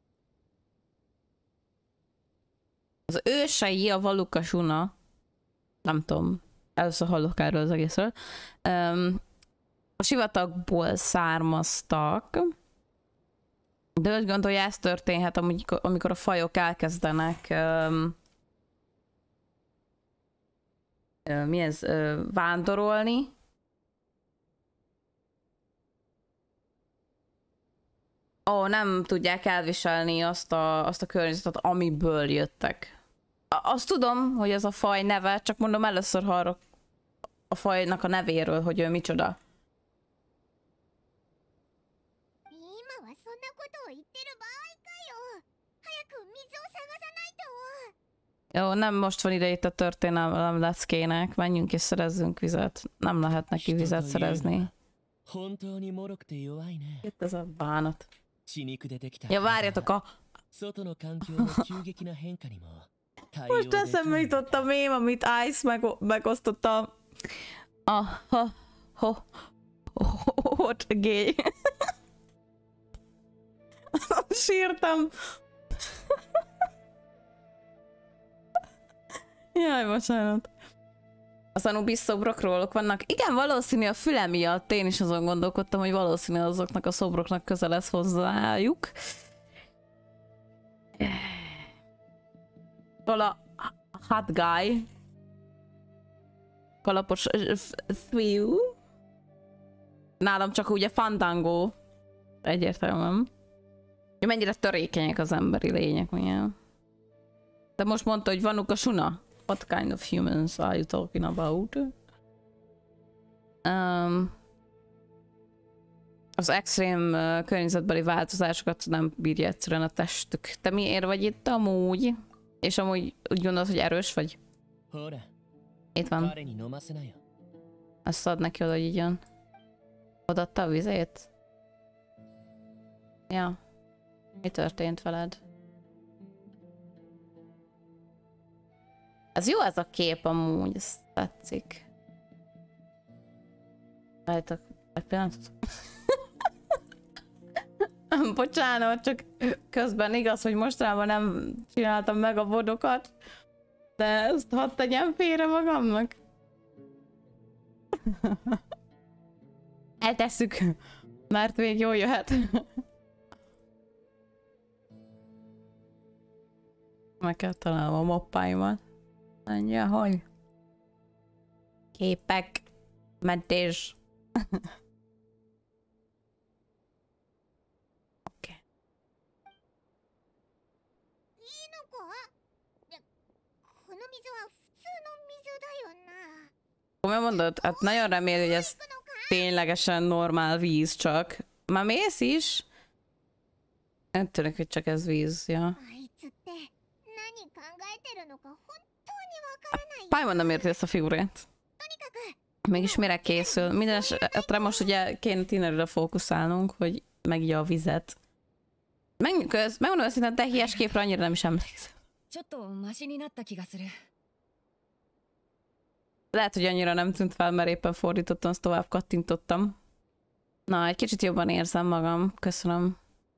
Az ősei a Valukasuna. Nem tudom. Először hallok erről az egészről. Um, a sivatagból származtak. De úgy gondolja, ez történhet, amikor, amikor a fajok elkezdenek um, uh, mi ez, uh, vándorolni. Ó, nem tudják elviselni azt a, azt a környezetet, amiből jöttek. A, azt tudom, hogy ez a faj neve, csak mondom, először hallok a fajnak a nevéről, hogy ő micsoda. Jó, nem most van ide itt a történelem leckének. Menjünk és szerezzünk vizet. Nem lehet neki vizet szerezni. Itt ez a bánat. Ja, várjatok a... Most eszembe jutott a mém, amit Ice meg megosztott a... A... Ha... Ho... Hot gay. Sírtam. Jaj, bocsánat. Az Anubis szobrok róluk vannak. Igen, valószínű a füle miatt én is azon gondolkodtam, hogy valószínű azoknak a szobroknak közel lesz hozzájuk. Vala hot guy. Kalapos fiú. Nálam csak ugye Fandango. Egyértelműen. Mennyire törékenyek az emberi lények, ugye? De most mondta, hogy vanuk a suna. What kind of humans are you talking about? Um, az extrém uh, környezetbeli változásokat nem bírja egyszerűen a testük. Te miért vagy itt amúgy? És amúgy úgy gondolod, hogy erős vagy? Itt van. Azt ad neki oda, hogy így jön. Odaadta a vizét? Ja. Mi történt veled? Ez jó ez a kép amúgy, ez tetszik. Várjátok, egy pillanatot. Bocsánat, csak közben igaz, hogy mostanában nem csináltam meg a vodokat, de ezt hadd tegyem félre magamnak. Eltesszük, mert még jól jöhet. Meg kell találnom a mappáimat. Mondja, hogy képek, mentés. Oké. Komolyan mondod? Hát nagyon remélem, hogy ez ténylegesen normál víz csak. Már mész is? Nem tűnik, hogy csak ez víz, ja. Paimon nem érti ezt a figurát. Mégis mire készül? Minden esetre most ugye kéne Tinerre fókuszálnunk, hogy megja a vizet. Megmondom, megmondom őszintén, te híres képre annyira nem is emlékszem. Lehet, hogy annyira nem tűnt fel, mert éppen fordítottam, azt tovább kattintottam. Na, egy kicsit jobban érzem magam. Köszönöm.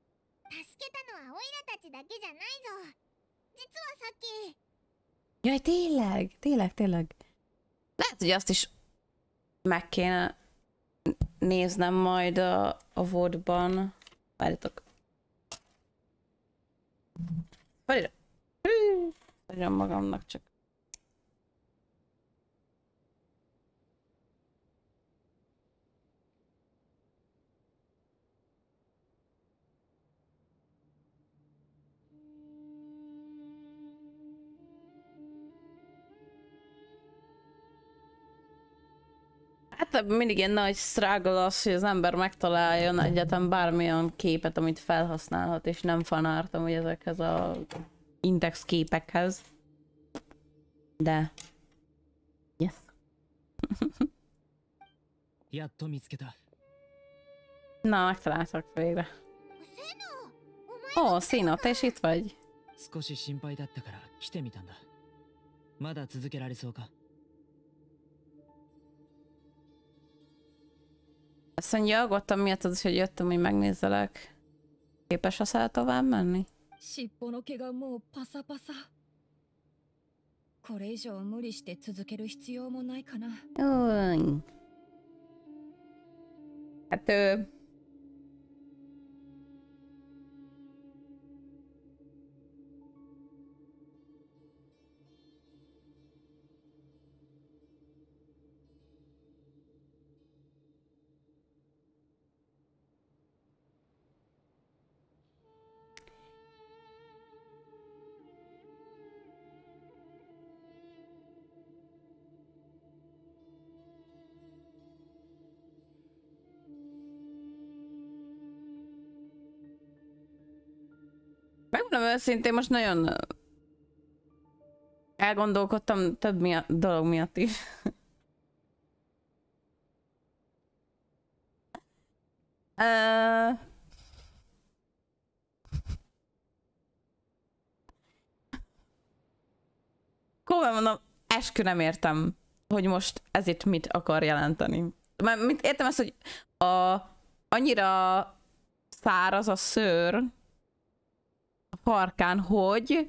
Jaj, tényleg, tényleg, tényleg. Lehet, hogy azt is meg kéne néznem majd a, a vodban. Várjatok. Várjra. Várjam magamnak csak. Hát mindig ilyen nagy struggle az, hogy az ember megtaláljon egyetem bármilyen képet, amit felhasználhat, és nem fanártam, hogy ezekhez a index képekhez. De... Yes. Na, megtaláltak végre. Ó, Szino, te is itt vagy? Azt mondja, aggódtam miatt az, hogy jöttem, hogy megnézzelek. Képes leszel tovább menni? Új. Hát ő... Megmondom őszintén, most nagyon elgondolkodtam több miatt, dolog miatt is. uh... Komolyan mondom, eskü nem értem, hogy most ez itt mit akar jelenteni. Mert mit értem ezt, hogy a, annyira száraz a szőr a farkán, hogy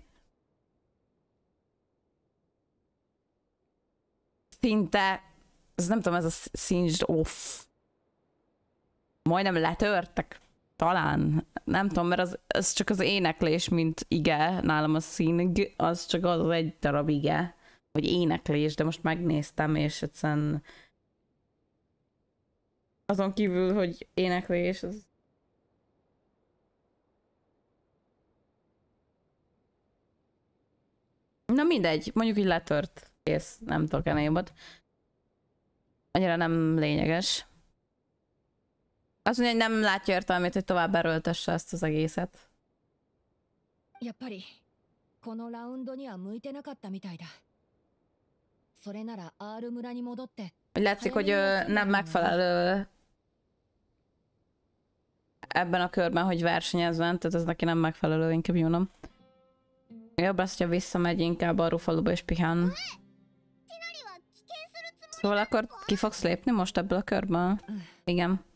szinte, ez nem tudom, ez a singed off. Majdnem letörtek. Talán. Nem tudom, mert az, az csak az éneklés, mint ige. Nálam a sing, az csak az, az egy darab ige. Vagy éneklés, de most megnéztem, és egyszerűen azon kívül, hogy éneklés, az... Na mindegy, mondjuk így letört. Kész, nem tudok ennél. Annyira nem lényeges. Azt mondja, hogy nem látja értelmét, hogy tovább erőltesse ezt az egészet. Hogy látszik, hogy ő nem megfelelő ebben a körben, hogy versenyezzen, tehát ez neki nem megfelelő, inkább jónom. Jobb lesz, hogyha visszamegy inkább a Rufaluba és pihen. Szóval akkor ki fogsz lépni most ebből a körből? Igen.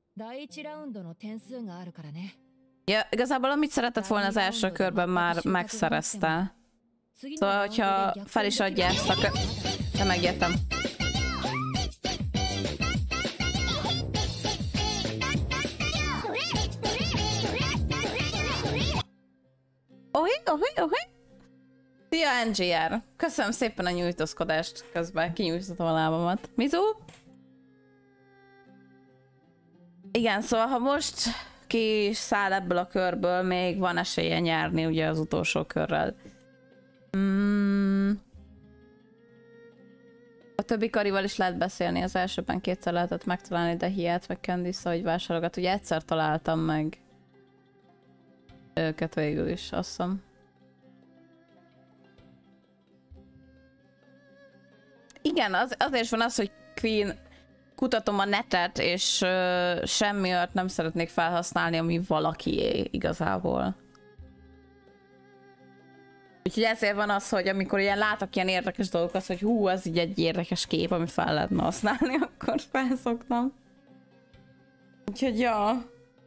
Ja, igazából amit szeretett volna az első körben már megszerezte. Szóval, hogyha fel is adja ezt a kör... De megértem. Ohi, ohi, ohi. Szia, en gé er. Köszönöm szépen a nyújtózkodást közben. Kinyújtottam a lábamat. Mizu? Igen, szóval ha most ki száll ebből a körből, még van esélye nyerni ugye az utolsó körrel. Mm. A többi karival is lehet beszélni, az elsőben kétszer lehetett megtalálni, de hiát meg Candice, hogy vásárogat. Ugye egyszer találtam meg őket végül is, azt hiszem. Igen, az, azért van az, hogy Queen kutatom a netet, és uh, semmi olyat nem szeretnék felhasználni, ami valakié igazából. Úgyhogy ezért van az, hogy amikor ilyen látok ilyen érdekes dolgokat, hogy hú, ez így egy érdekes kép, amit fel lehetne használni, akkor felszoktam. Úgyhogy ja.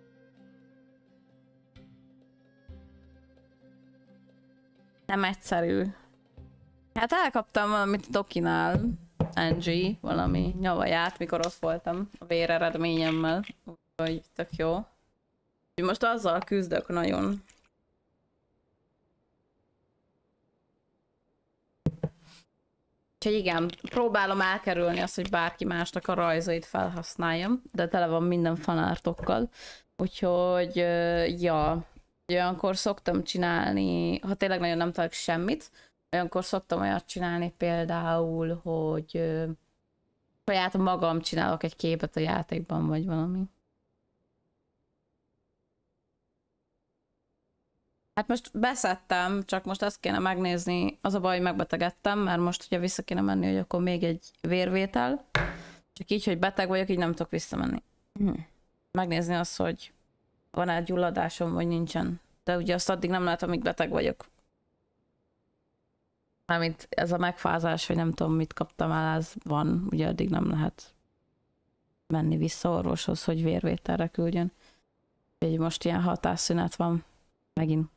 Nem egyszerű. Hát elkaptam valamit Dokinál, en gé, valami nyavaját, mikor ott voltam a véreredményemmel, úgyhogy tök jó. Úgyhogy most azzal küzdök nagyon. Úgyhogy igen, próbálom elkerülni azt, hogy bárki másnak a rajzait felhasználjam, de tele van minden fanártokkal. Úgyhogy, ja, olyankor szoktam csinálni, ha tényleg nagyon nem találok semmit, olyankor szoktam olyat csinálni például, hogy ö, saját magam csinálok egy képet a játékban, vagy valami. Hát most beszedtem, csak most ezt kéne megnézni, az a baj, hogy megbetegedtem, mert most ugye vissza kéne menni, hogy akkor még egy vérvétel. Csak így, hogy beteg vagyok, így nem tudok visszamenni. Hm. Megnézni azt, hogy van-e gyulladásom, vagy nincsen. De ugye azt addig nem lehet, amíg beteg vagyok. Mármint ez a megfázás, vagy nem tudom, mit kaptam el, ez van. Ugye addig nem lehet menni vissza orvoshoz, hogy vérvételre küldjön. Úgyhogy most ilyen hatásszünet van. Megint.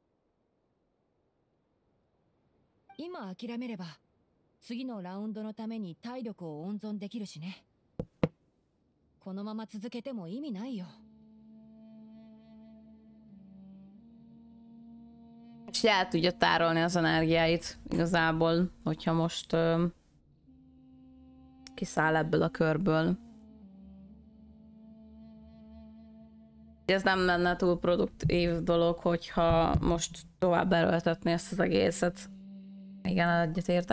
今諦めれば次のラウンドのために体力を温存できるしね。このまま続けても意味ないよ。 És el tudja tárolni az energiáit igazából, hogyha most ö, kiszáll ebből a körből. Ez nem lenne túl produktív dolog, hogyha most tovább erőltetni ezt az egészet. Igen, egyetértek.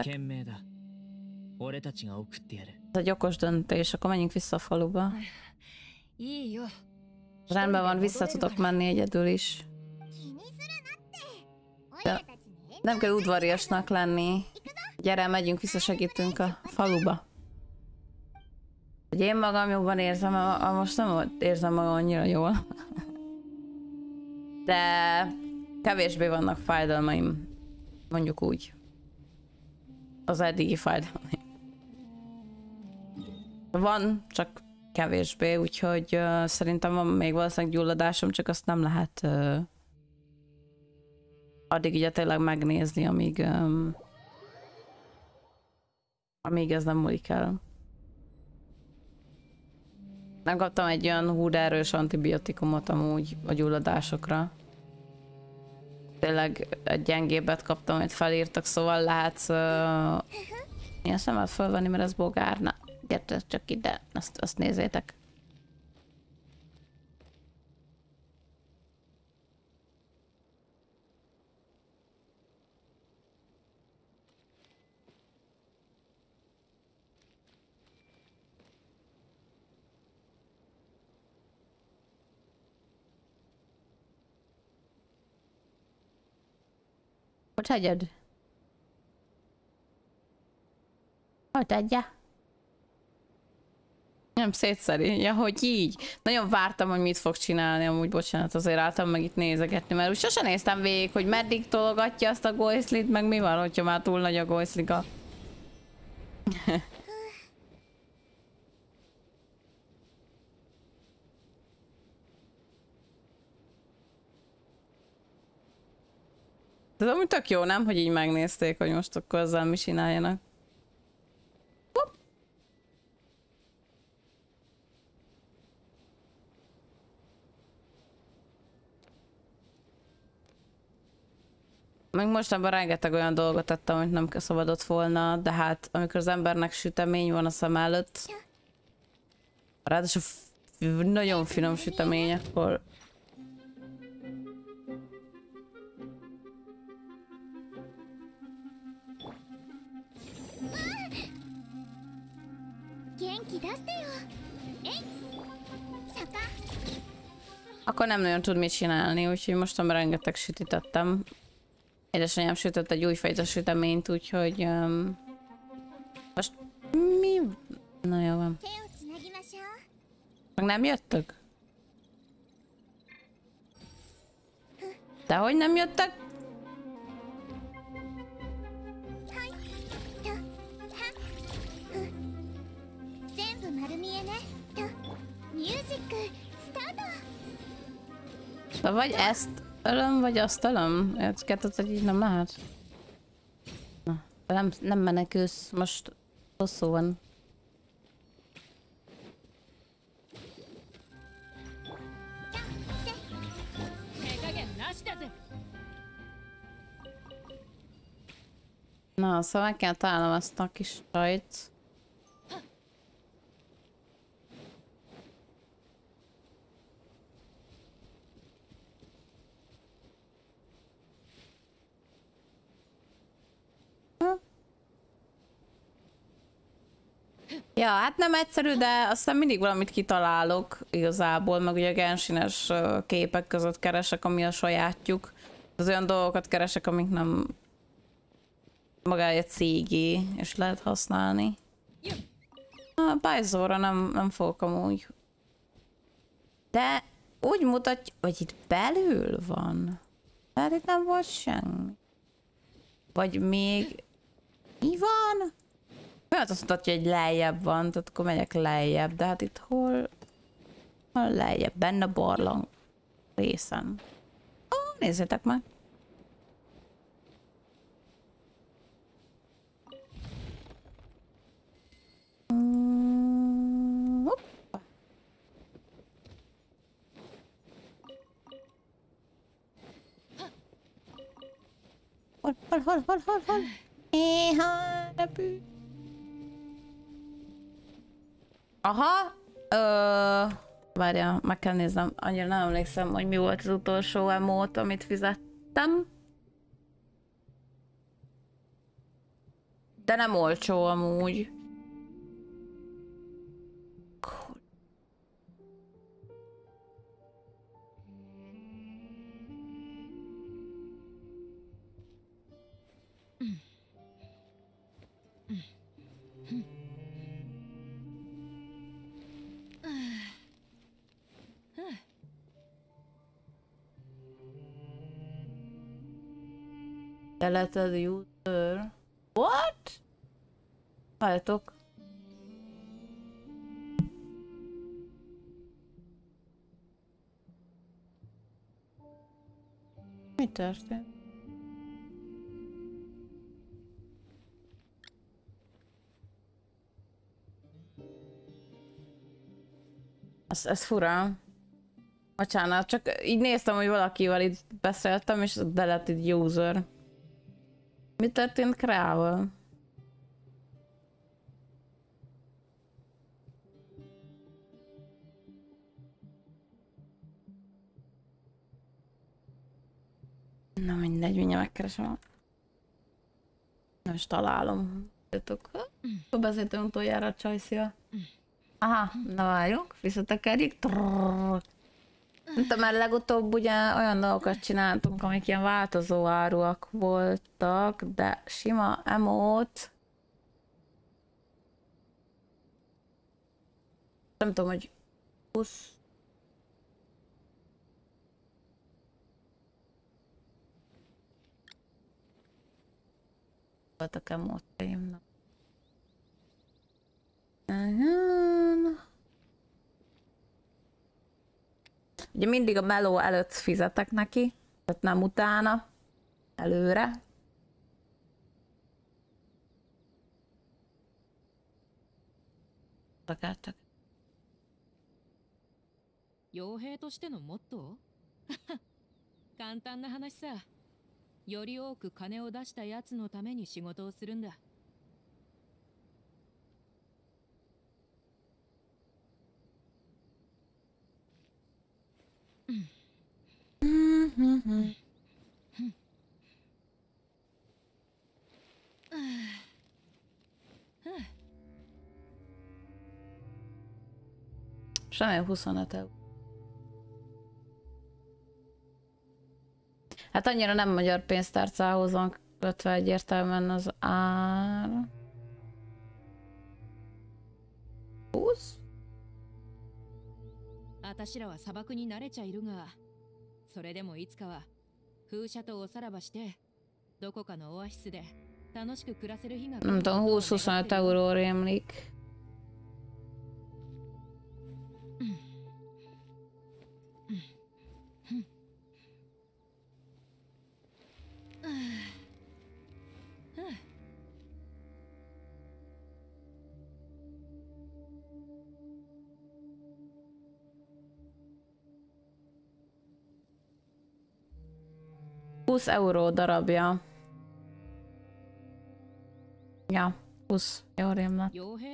Ez egy okos döntés, akkor menjünk vissza a faluba. Rendben van, vissza tudok menni egyedül is. De nem kell udvariasnak lenni. Gyere, megyünk, visszasegítünk a faluba. Hogy én magam jobban érzem, a, a most nem érzem magam annyira jól. De kevésbé vannak fájdalmaim, mondjuk úgy. Az eddigi fájdalmaim. Van, csak kevésbé, úgyhogy uh, szerintem van még valószínűleg gyulladásom, csak azt nem lehet uh, addig ugye tényleg megnézni, amíg um, amíg ez nem múlik el. Nem kaptam egy olyan hú de erős antibiotikumot amúgy a gyulladásokra. Tényleg egy gyengébbet kaptam, amit felírtak, szóval lehetsz... Uh, ilyen szemet fölvenni, mert ez bogár. Na, gyertek csak ide, azt, azt nézzétek. Hogy hagyod? Hogy adja? Nem szétszeri. Ja, hogy így. Nagyon vártam, hogy mit fog csinálni, amúgy bocsánat, azért álltam meg itt nézegetni, mert úgy sosem néztem végig, hogy meddig tologatja azt a golyszlit, meg mi van, hogyha már túl nagy a golyszlika. Ez amúgy tök jó, nem? Hogy így megnézték, hogy most akkor ezzel mi csináljanak. Hopp. Még mostanában rengeteg olyan dolgot tettem, amit nem szabadott volna, de hát amikor az embernek sütemény van a szem előtt, ráadásul nagyon finom sütemény, akkor Akkor nem nagyon tud mit csinálni, úgyhogy mostan rengeteg sütítettem. Édesanyám sütött egy újfajta süteményt, úgyhogy... Um, most mi? Na jó van. Meg nem jöttök? Dehogy nem jöttek? De vagy ezt ölöm, vagy azt ölöm? Ez kettőt, hogy így nem lehet. Na, nem, nem menekülsz, most hosszú van. Na, szóval meg kell találnom ezt a kis csajt. Ja, hát nem egyszerű, de aztán mindig valamit kitalálok igazából, meg ugye Genshines képek között keresek, ami a sajátjuk. Az olyan dolgokat keresek, amik nem magája cégé, és lehet használni. A Bajzóra nem, nem fogok amúgy. De úgy mutatja, hogy itt belül van. Tehát itt nem volt semmi. Vagy még... Mi van? Mert azt mutatja, hogy lejjebb van, tehát akkor megyek lejjebb, de hát itt hol... Hol lejjebb? Benne a barlang részen. Ó, nézzétek meg! Mm, hoppa. Hol, hol, hol, hol, hol, hol? Éha, repül. Aha, ö, várjál, meg kell néznem, annyira nem emlékszem, hogy mi volt az utolsó emót, amit fizettem. De nem olcsó amúgy. Deleted user. What? Várjatok. Mi történt? Ez, ez fura. Bocsánat, csak így néztem, hogy valakivel itt beszéltem, és deleted user. Mi történt Krával? Na mindegy, mindjárt megkeresem. Nem is találom. Akkor beszéltünk utoljára a Csajszia. Aha, na várjunk, visszatekerjük. Mint mert legutóbb ugye olyan dolgokat csináltunk, amik ilyen változó áruak voltak, de sima emót. Nem tudom, hogy húsz. Voltak emótjaim. Ugye mindig a meló előtt fizetek neki, tehát nem utána, előre. Takáltak. 傭兵としてのモットー簡単な話さ。より多く金を出したやつのために仕事をするんだ。 Sajnálom huszonöt euró. Hát annyira nem magyar pénztárcához van kötve egyértelműen az ár. húsz? 私らは砂漠に慣れちゃいるが、それでもいつかは風車とおさらばしてどこかのオアシスで楽しく暮らせる日が来る。 Nem tudom, húsz-huszonöt euró rémlik. húsz euró darabja. Ja, húsz. Jó rémlet.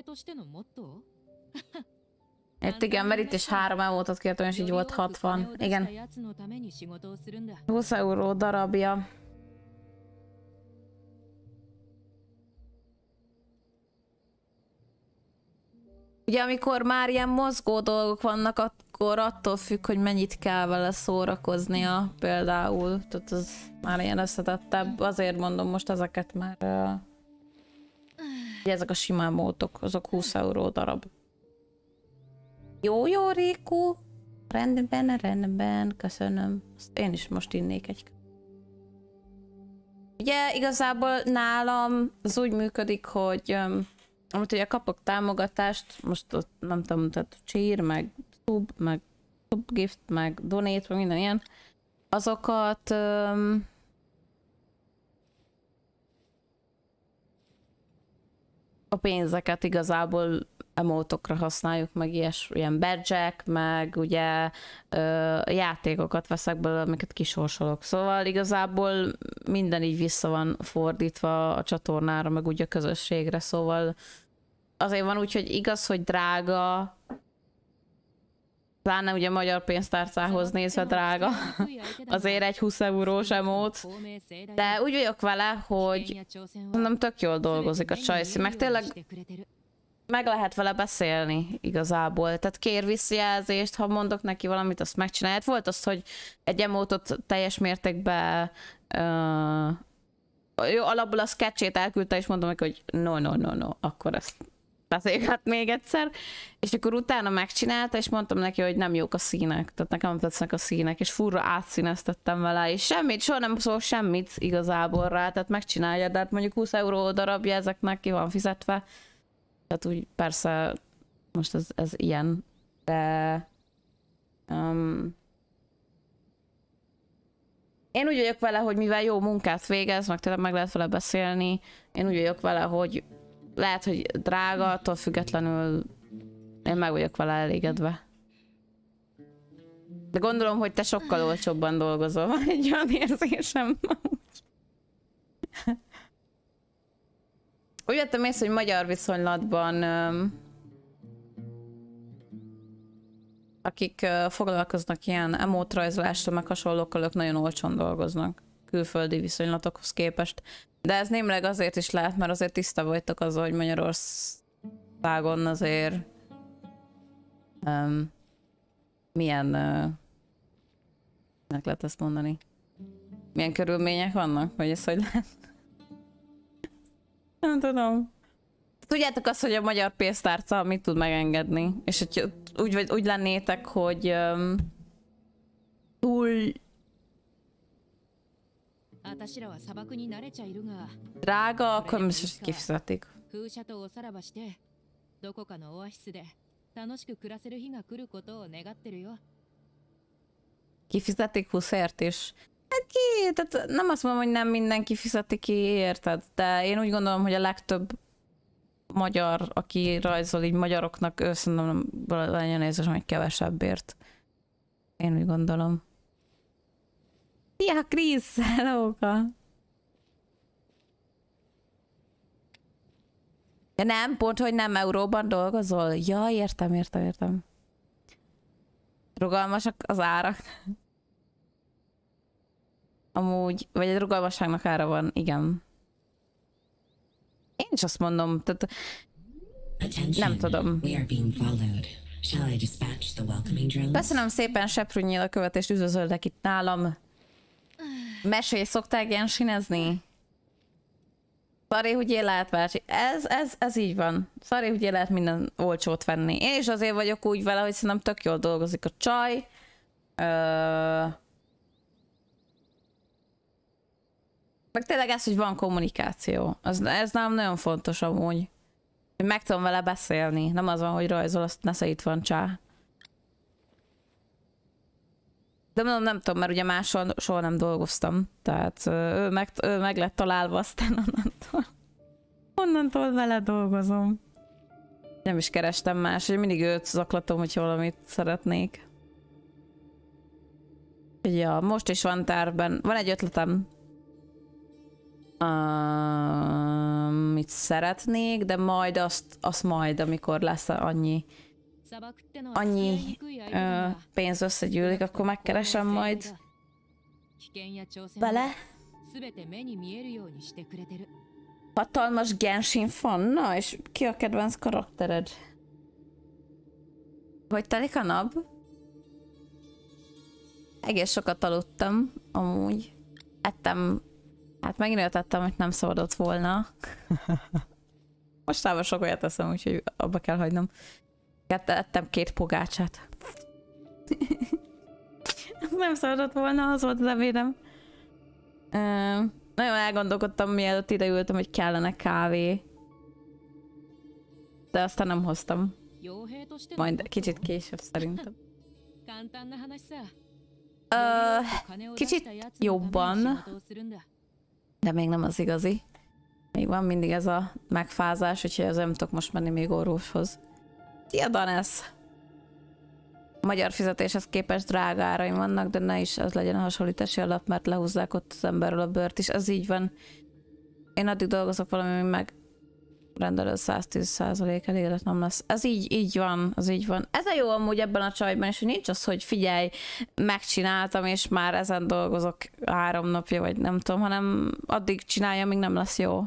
Itt igen, mert itt is három emótot kértem, és így volt hatvan. Igen. húsz euró darabja. Ugye amikor már ilyen mozgó dolgok vannak, akkor attól függ, hogy mennyit kell vele szórakoznia például. Tehát az már ilyen összetettebb. Azért mondom most ezeket, mert uh, ugye ezek a sima mótok, azok húsz euró darab. Jó, jó, Réku! Rendben, rendben, köszönöm. Azt én is most innék egy. Ugye igazából nálam az úgy működik, hogy um, amit ugye kapok támogatást, most ott nem tudom, tehát cheer, meg sub, meg subgift, meg donate, meg minden ilyen, azokat um, a pénzeket igazából emótokra használjuk, meg ilyes, ilyen badge-ek, meg ugye ö, játékokat veszek belőle, amiket kisorsolok. Szóval igazából minden így vissza van fordítva a csatornára, meg úgy a közösségre, szóval azért van úgy, hogy igaz, hogy drága, pláne ugye magyar pénztárcához nézve drága, azért egy húsz eurós emót, de úgy vagyok vele, hogy nem tök jól dolgozik a Csajci, meg tényleg meg lehet vele beszélni igazából, tehát kér visszajelzést, ha mondok neki valamit, azt megcsinálja. Volt az, hogy egy emótot teljes mértékben uh, jó, alapból a sketchét elküldte, és mondom neki, hogy no, no, no, no, akkor ezt hát még egyszer, és akkor utána megcsinálta, és mondtam neki, hogy nem jók a színek, tehát nekem nem tetsznek a színek, és furra átszíneztettem vele, és semmit, soha nem szól semmit igazából rá, tehát megcsinálja, de hát mondjuk húsz euró darabja ezeknek ki van fizetve, tehát úgy persze most ez, ez ilyen, de um, én úgy vagyok vele, hogy mivel jó munkát végez, meg tényleg meg lehet vele beszélni, én úgy vagyok vele, hogy lehet, hogy drága, attól függetlenül én meg vagyok vele elégedve. De gondolom, hogy te sokkal olcsóbban dolgozol, van egy olyan érzésem. Úgy vettem észre, hogy magyar viszonylatban akik foglalkoznak ilyen emótrajzolással, meg hasonlókkal, ők nagyon olcsón dolgoznak külföldi viszonylatokhoz képest. De ez némileg azért is lehet, mert azért tiszta vagytok azzal, hogy Magyarországon azért um, milyen uh, meg lehet ezt mondani? Milyen körülmények vannak? Vagy ez hogy lehet? Nem tudom. Tudjátok azt, hogy a magyar pénztárca mit tud megengedni? És hogy úgy, úgy lennétek, hogy um, túl drága, akkor most kifizetik. Kifizetik húszért is. Hát ki, tehát nem azt mondom, hogy nem mindenki fizeti ki, érted? De én úgy gondolom, hogy a legtöbb magyar, aki rajzol így magyaroknak, ő szerintem legyen érzés, hogy kevesebbért. Én úgy gondolom. Szia, Krisz! Hellóka! Ja nem, pont, hogy nem euróban dolgozol? Ja, értem, értem, értem. Rugalmasak az árak. Amúgy, vagy a rugalmasságnak ára van, igen. Én is azt mondom, tehát nem tudom. Köszönöm szépen, Seprűnyél a követést, üdvözöldek itt nálam. Mesélj, szoktál gensinezni? Szari, hogy én lehet váltani. Ez, ez, ez így van. Szari, hogy én lehet minden olcsót venni. Én is azért vagyok úgy vele, hogy szerintem tök jól dolgozik a csaj. Ö... Meg tényleg ez, hogy van kommunikáció. Ez, ez nálam nagyon fontos amúgy. Hogy meg tudom vele beszélni. Nem az van, hogy rajzol, azt nesze itt van csá. De mondom, nem tudom, mert ugye máshol soha nem dolgoztam. Tehát ő meg, ő meg lett találva, aztán onnantól, onnantól vele dolgozom. Nem is kerestem más, hogy mindig őt zaklatom, hogy valamit szeretnék. Ja, most is van tervben. Van egy ötletem. Uh, mit szeretnék, de majd azt, azt majd, amikor lesz annyi annyi uh, pénz összegyűlik, akkor megkeresem majd vele. Hatalmas Genshin fan? Na, és ki a kedvenc karaktered? Hogy telik a nap? Egész sokat aludtam, amúgy. Ettem, hát megint olyat ettem, hogy nem szabadott volna. Mostában sok olyat eszem, úgyhogy abba kell hagynom. Ettem két pogácsát. Nem szabadott volna, az volt az ebédem. Uh, nagyon elgondolkodtam, mielőtt ideültem, hogy kellene kávé. De aztán nem hoztam. Majd kicsit később szerintem. Uh, kicsit jobban, de még nem az igazi. Még van mindig ez a megfázás, úgyhogy azért nem tudok most menni még orvoshoz. Szia, Danesz! A magyar fizetéshez képest drága áraim vannak, de ne is ez legyen a hasonlítási alap, mert lehúzzák ott az emberről a bőrt is. Ez így van. Én addig dolgozok valami, ami meg rendelő száztíz százalék elégedett nem lesz. Ez így, így van, ez így van. Ez a jó amúgy ebben a csajban, és hogy nincs az, hogy figyelj, megcsináltam, és már ezen dolgozok három napja, vagy nem tudom, hanem addig csinálja, amíg nem lesz jó.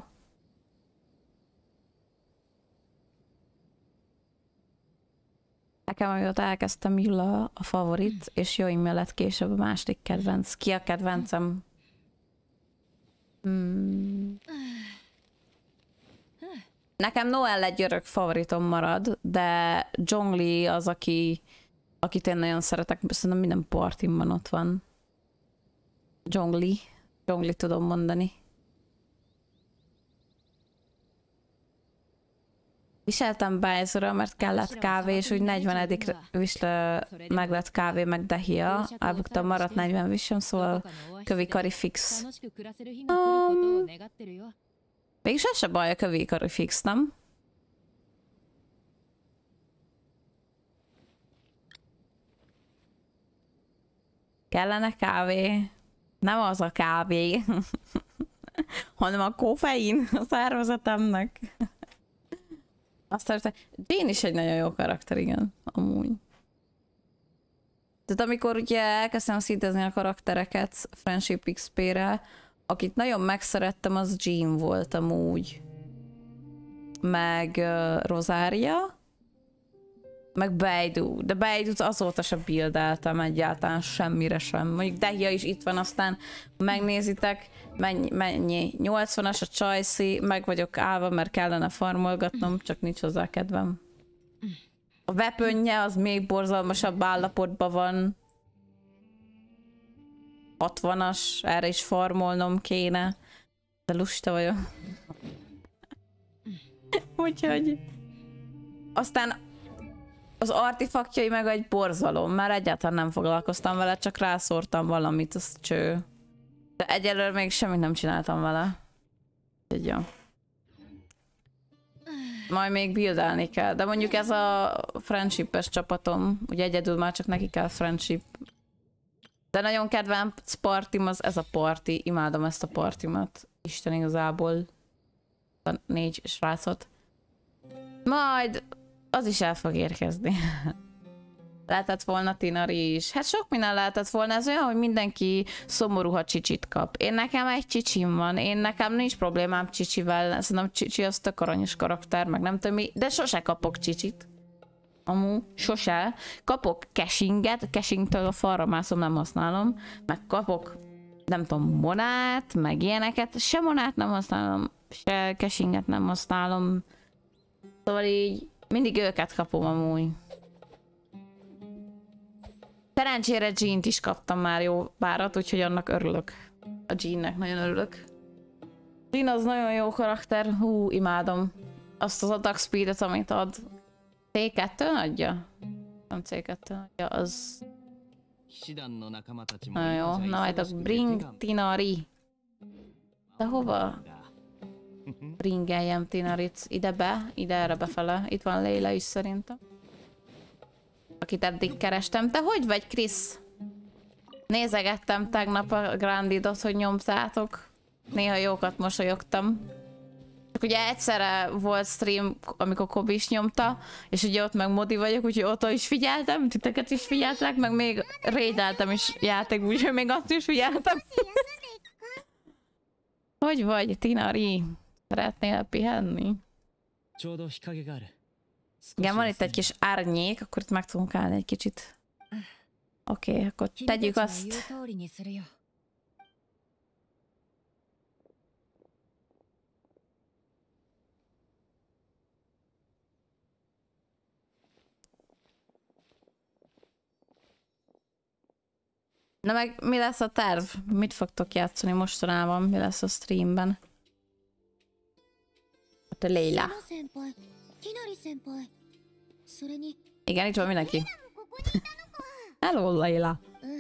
Nekem, amióta elkezdtem, Jula a favorit, és jó mellett később a második kedvenc. Ki a kedvencem? Hmm. Nekem Noel egy örök favoritom marad, de Zhongli az, aki, akit én nagyon szeretek, szerintem minden partimban ott van. Zhongli. Zhongli tudom mondani. Viseltem Bájzora, mert kellett kávé, és úgy negyvenedikre visle meg lett kávé, meg dehia. Elbuktam, maradt negyven visem, szóval kövi kari fix. Um, mégis ez se baj a kövi kari fix, nem? Kellene kávé. Nem az a kávé, hanem a koffein a szervezetemnek. Aztán Jane is egy nagyon jó karakter, igen, amúgy. Tehát amikor ugye elkezdtem szítezni a karaktereket Friendship iksz pé-re, akit nagyon megszerettem, az Jean volt amúgy. Meg uh, Rosaria. Meg Beidou. De Beidou-t azóta se buildeltem egyáltalán semmire sem. Mondjuk Dehia is itt van, aztán megnézitek, mennyi, mennyi nyolcvanas a Chelsea, meg vagyok állva, mert kellene farmolgatnom, csak nincs hozzá kedvem. A weaponje az még borzalmasabb állapotban van. hatvanas, erre is farmolnom kéne. De lusta vagyok. Úgyhogy... Aztán az artifaktjai meg egy borzalom, mert egyáltalán nem foglalkoztam vele, csak rászórtam valamit, az cső. De egyelőre még semmit nem csináltam vele. Így jó. Majd még buildelni kell, de mondjuk ez a friendship-es csapatom, ugye egyedül már csak neki kell friendship. De nagyon kedvenc partim az ez a party, imádom ezt a partimat. Isten igazából a négy srácot. Majd az is el fog érkezni. Lehetett volna Tinari is. Hát sok minden lehetett volna. Ez olyan, hogy mindenki szomorú, ha csicsit kap. Én nekem egy csicsim van. Én nekem nincs problémám csicsivel. Szerintem Csicsi az tök aranyos karakter, meg nem tudom mi. De sose kapok csicsit. Amú, sose. Kapok cashinget. Cashingtől a falra mászom, nem használom. Meg kapok, nem tudom, monát, meg ilyeneket. Se monát nem használom, se cashinget nem használom. Szóval így mindig őket kapom amúgy. Szerencsére Jean-t is kaptam már jó párat, úgyhogy annak örülök. A Jean-nek nagyon örülök. Jean az nagyon jó karakter, hú, imádom. Azt az attack speedet, amit ad. cé kettőn adja? Nem cé kettőn adja, az... Nagyon jó, na majd a bring Tinari. De hova? Bringeljem Tinarit ide be, ide erre befele. Itt van Leila is szerintem. Akit eddig kerestem. Te hogy vagy, Krisz? Nézegettem tegnap a Grandidot, hogy nyomtátok. Néha jókat mosolyogtam. Csak ugye egyszerre volt stream, amikor Kobi is nyomta, és ugye ott meg Modi vagyok, úgyhogy ott is figyeltem, titeket is figyeltek, meg még raideltem is játék, úgyhogy még azt is figyeltem. Hogy vagy, Tinari? Szeretnél pihenni? Igen, van itt egy kis árnyék, akkor itt meg tudunk állni egy kicsit. Oké, okay, akkor tegyük azt. Na meg mi lesz a terv? Mit fogtok játszani mostanában? Mi lesz a streamben? Hát a Leila. Igen, itt van mindenki. Hello, Leila.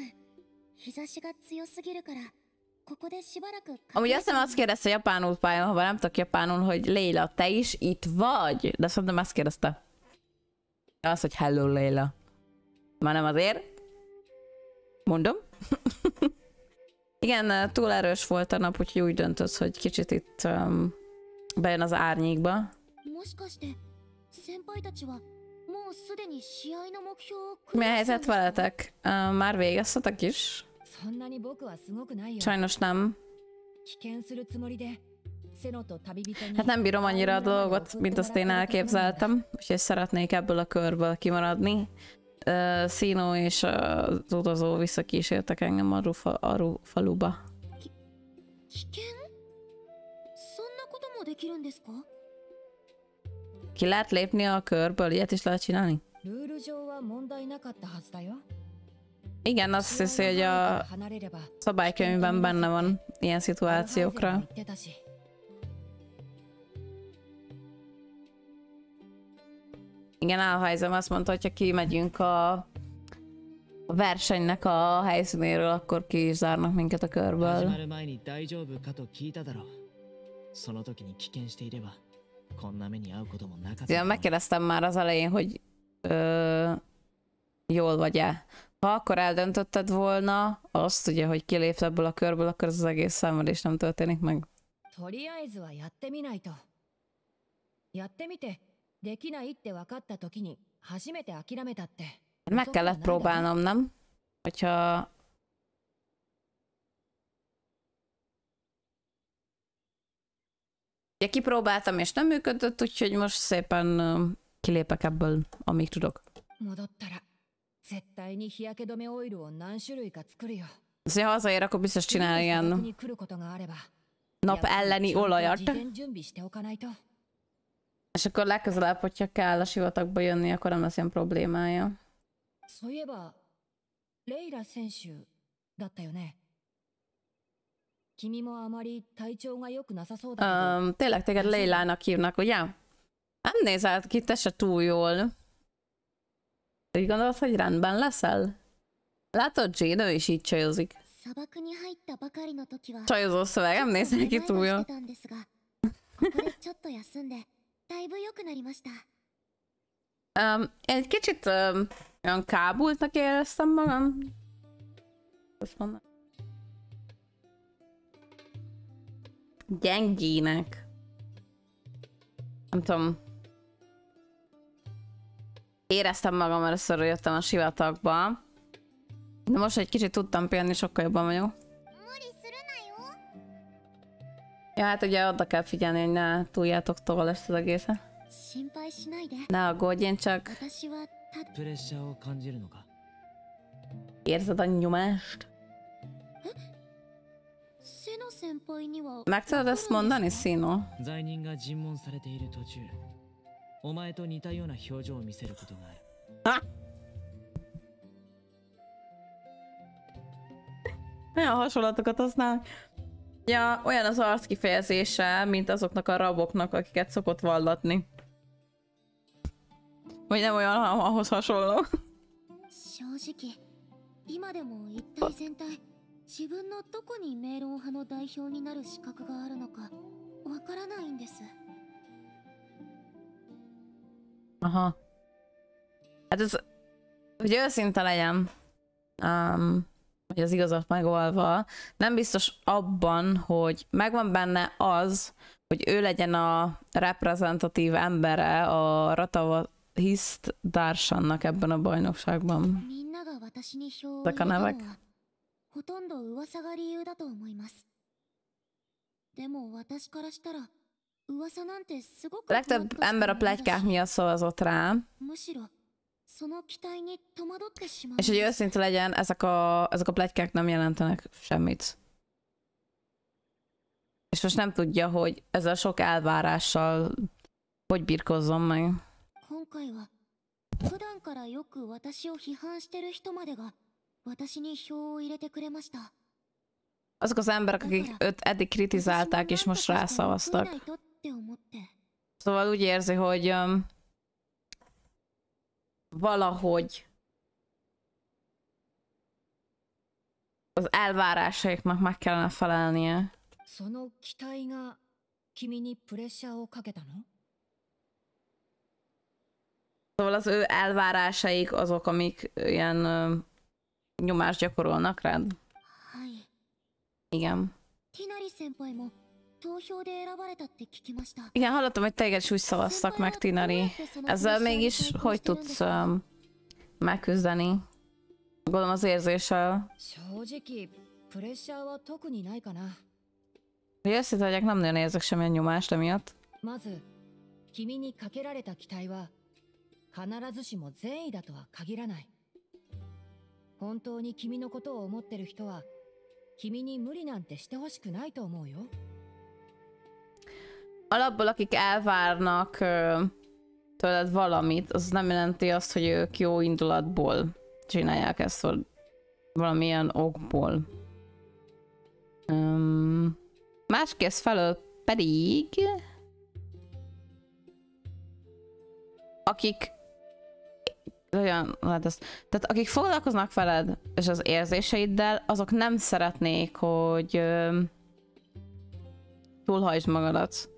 Amúgy azt nem azt kérdezte japánul pályán, ha nem tudok japánul, hogy Leila, te is itt vagy? De szerintem azt kérdezte. Az, hogy hello, Leila. Már nem azért. Mondom. Igen, túl erős volt a nap, úgyhogy úgy döntött, hogy kicsit itt um, bejön az árnyékba. Mi a helyzet veletek? Uh, már végeztetek is? Sajnos nem. Hát nem bírom annyira a dolgot, mint azt én elképzeltem, úgyhogy szeretnék ebből a körből kimaradni. Uh, Színó és az utazó visszakísértek engem a Rufa, a Ru faluba. Ki lehet lépni a körből? Ilyet is lehet csinálni? ルール上は問題なかったはずだよ。 Igen, azt hiszi, hogy a szabálykönyvben benne van ilyen szituációkra. Igen, Alhajzem azt mondta, hogy ha kimegyünk a, a versenynek a helyszínéről, akkor ki is zárnak minket a körből. Ja, megkérdeztem már az elején, hogy ö, jól vagy-e. Ha akkor eldöntötted volna azt ugye, hogy kilépsz ebből a körből, akkor az, az egész szenvedés nem történik meg. Meg kellett próbálnom, nem? Hogyha... Ugye kipróbáltam és nem működött, úgyhogy most szépen uh, kilépek ebből, amíg tudok. Szóval ha hazaér, akkor biztos csinál ilyen nap elleni olajat. És akkor legközelebb, hogyha kell a sivatagba jönni, akkor nem lesz ilyen problémája. Um, tényleg téged Leilának hívnak, ugye? Nem nézel ki, te se túl jól. Úgy gondolod, hogy rendben leszel? Látod, Jane, ő is így csajozik. Csajozó szöveg, nem nézel ki túl jól. um, egy kicsit um, olyan kábultnak éreztem magam. Azt mondom. Gyengének. Nem tudom. Éreztem magam, először jöttem a sivatagba. De most egy kicsit tudtam pihenni, sokkal jobban vagyok. Ja, hát ugye oda kell figyelni, hogy ne túljátok tovább ezt az egészet. Ne aggódj, én csak... Érzed a nyomást? Meg tudod ezt mondani, Szino? Ha! Olyan hasonlatokat használ. Ja, olyan az arc kifejezése, mint azoknak a raboknak, akiket szokott vallatni. Vagy nem olyan, ahhoz hasonló. 自分のどこにメイロン派の代表になる資格があるのかわからないんです。 Aha. Hát ez, hogy őszinte legyen, um, hogy az igazat megolva, nem biztos abban, hogy megvan benne az, hogy ő legyen a reprezentatív embere a Ratava Hiszt Darshannak ebben a bajnokságban. Ezek a nevek. ほとんど噂が理由だと思います。でも私からしたら噂なんてすごく legtöbb ember a pletykák miatt szavazott rá. És hogy őszinte legyen, ezek a, ezek a pletykák nem jelentenek semmit. És most nem tudja, hogy ezzel sok elvárással hogy birkozzon meg. 今回は普段からよく私を批判してる人までが azok az emberek, akik őt eddig kritizálták, és most rászavaztak. Szóval úgy érzi, hogy um, valahogy az elvárásaiknak meg kellene felelnie. Szóval az ő elvárásaik azok, amik ilyen um, nyomást gyakorolnak rád. Igen. Igen, hallottam, hogy téged is úgy szavaztak meg, Tinari. Ezzel mégis hogy tudsz um, megküzdeni? Gondolom az érzéssel. Hogy összét vagyok, nem nagyon érzek semmilyen nyomást emiatt. 本当に君のことを思ってる人は君に無理なんてしてほしくないと思うよ。 Alapból akik elvárnak ö, tőled valamit, az nem jelenti azt, hogy ők jó indulatból csinálják ezt, vagy valamilyen okból. Um, máskész felől pedig akik olyan, hát ez, tehát akik foglalkoznak veled és az érzéseiddel, azok nem szeretnék, hogy ö, túlhajtsd magadat.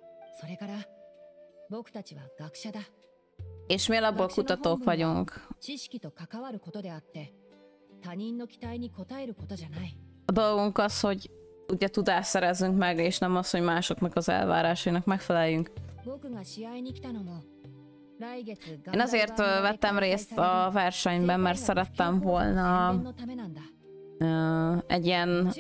És mi alapból kutatók vagyunk. A dolgunk az, hogy ugye tudást szerezzünk meg, és nem az, hogy másoknak az elvárásainak megfeleljünk. Én azért vettem részt a versenyben, mert szerettem volna uh, egy ilyen...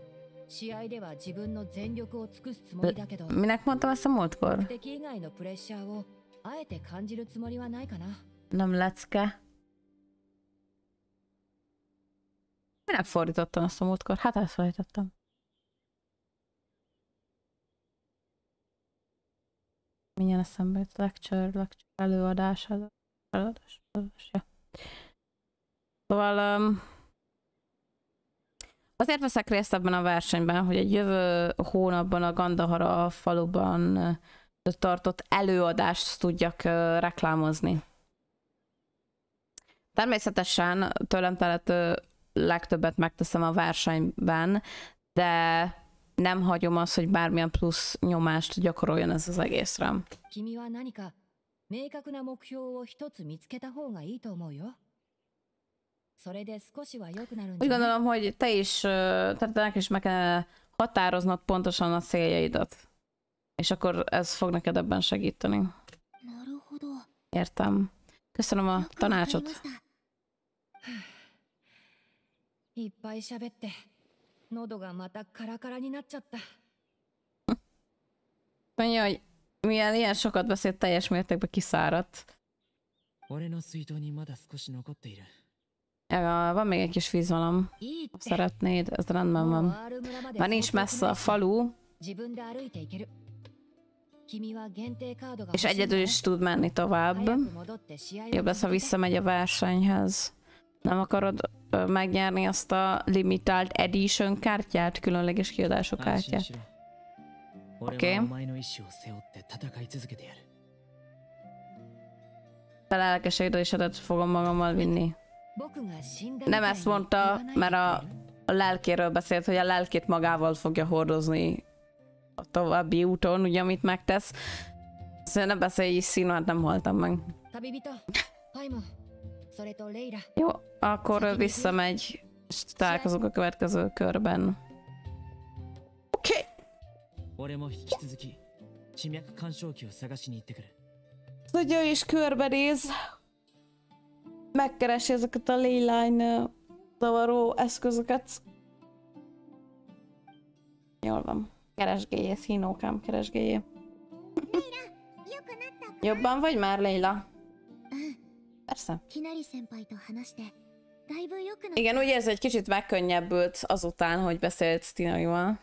Minek mondtam ezt a múltkor? Nem lecke. Minek fordítottam ezt a múltkor? Hát elfelejtettem. Milyen eszembe jut? Lecture, lecture, előadás, előadás, előadás, előadás, ja. Szóval um, azért veszek részt ebben a versenyben, hogy egy jövő hónapban a Gandahara faluban uh, tartott előadást tudjak uh, reklámozni. Természetesen tőlem telető legtöbbet megteszem a versenyben, de nem hagyom azt, hogy bármilyen plusz nyomást gyakoroljon ez az egészre. Úgy gondolom, hogy te is, tehát neked is meg kell határoznod pontosan a céljaidat. És akkor ez fog neked ebben segíteni. Értem. Köszönöm a tanácsot. Mondja, hogy milyen ilyen sokat beszélt, teljes mértékben kiszáradt. Ja, van még egy kis vízvalam. Ha szeretnéd, ez rendben van. Már nincs messze a falu. És egyedül is tud menni tovább. Jobb lesz, ha visszamegy a versenyhez. Nem akarod ö, megnyerni azt a Limited Edition kártyát, különleges kiadású kártyát? Oké. Okay. Te lelkesedésedet fogom magammal vinni. Nem ezt mondta, mert a, a lelkéről beszélt, hogy a lelkét magával fogja hordozni a további úton, ugye, amit megtesz. Szóval ne beszélj is szín, hát nem haltam meg. Jó, akkor visszamegy, és találkozunk a következő körben. Oké! Okay. Tudja, is körbenéz. Megkeresi ezeket a leyline zavaró eszközöket. Jól van. Keresgélje, színókám, keresgélje. Jobban vagy már, Leila? Persze. Igen, úgy érzed, hogy kicsit megkönnyebbült azután, hogy beszélt Tinarival.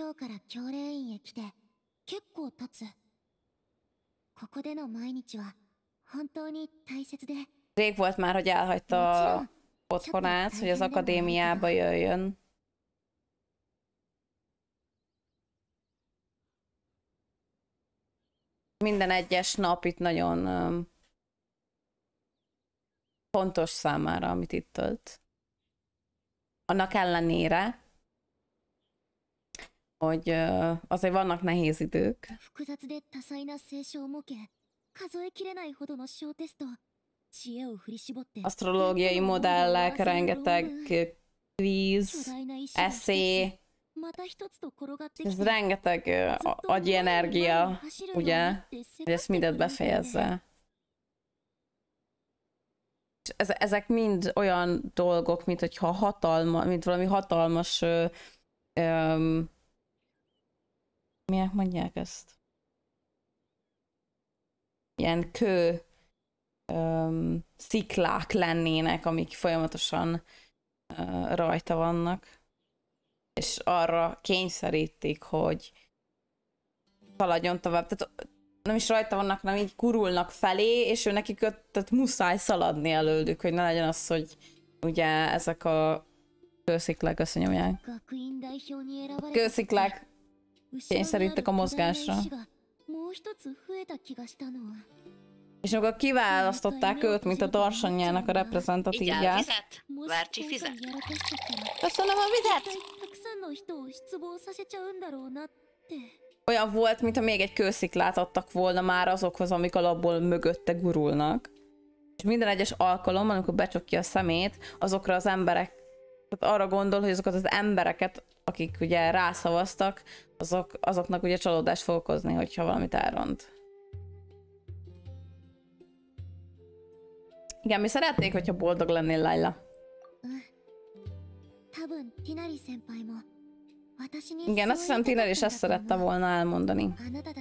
Rég volt már, hogy elhagyta otthonát, hogy az akadémiába jöjjön. Minden egyes nap itt nagyon um, fontos számára, amit itt tölt. Annak ellenére, hogy uh, azért vannak nehéz idők. Asztrológiai modellek, rengeteg kvíz, eszé, ez rengeteg uh, agyi energia, ugye, hogy ezt mindet befejezze. Ezek mind olyan dolgok, mint hogyha hatalma, mint valami hatalmas, uh, um, miért mondják ezt? Ilyen kő um, sziklák lennének, amik folyamatosan uh, rajta vannak. És arra kényszerítik, hogy haladjon tovább. Tehát nem is rajta vannak, hanem így gurulnak felé, és ő neki kötött muszáj szaladni előlük, hogy ne legyen az, hogy ugye ezek a kősziklák összenyomják. Kősziklák kényszerítek a mozgásra. És amikor kiválasztották őt, mint a Darsanyjának a reprezentatívját. Várcsi fizet. Köszönöm a vizet! Olyan volt, mintha még egy kősziklát adtak volna már azokhoz, amik alapból mögötte gurulnak. És minden egyes alkalommal, amikor becsukja a szemét, azokra az emberek, tehát arra gondol, hogy azokat az embereket, akik ugye rászavaztak, azok, azoknak ugye csalódást fog okozni, hogyha valamit elront. Igen, mi szeretnék, hogyha boldog lennél, Layla. Igen, azt hiszem Tinari is ezt szerette volna elmondani.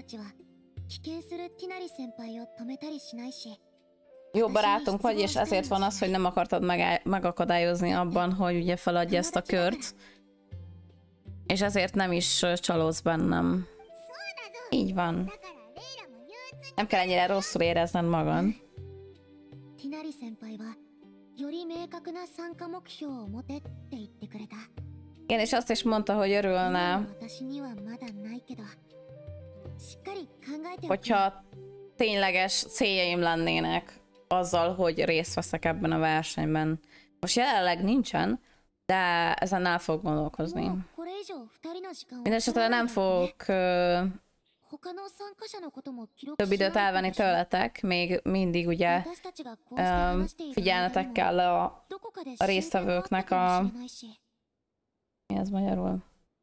Jó barátunk vagy, és ezért van az, hogy nem akartad meg megakadályozni abban, hogy ugye feladja ezt a kört. És ezért nem is csalódsz bennem. Így van. Nem kell ennyire rosszul érezned magad. Igen, és azt is mondta, hogy örülne, hogyha tényleges céljaim lennének azzal, hogy részt veszek ebben a versenyben. Most jelenleg nincsen, de ezen el fog gondolkozni. Mindenesetre nem fogok uh, több időt elvenni tőletek, még mindig ugye uh, figyelnetek kell a, a résztvevőknek a... Mi ez magyarul?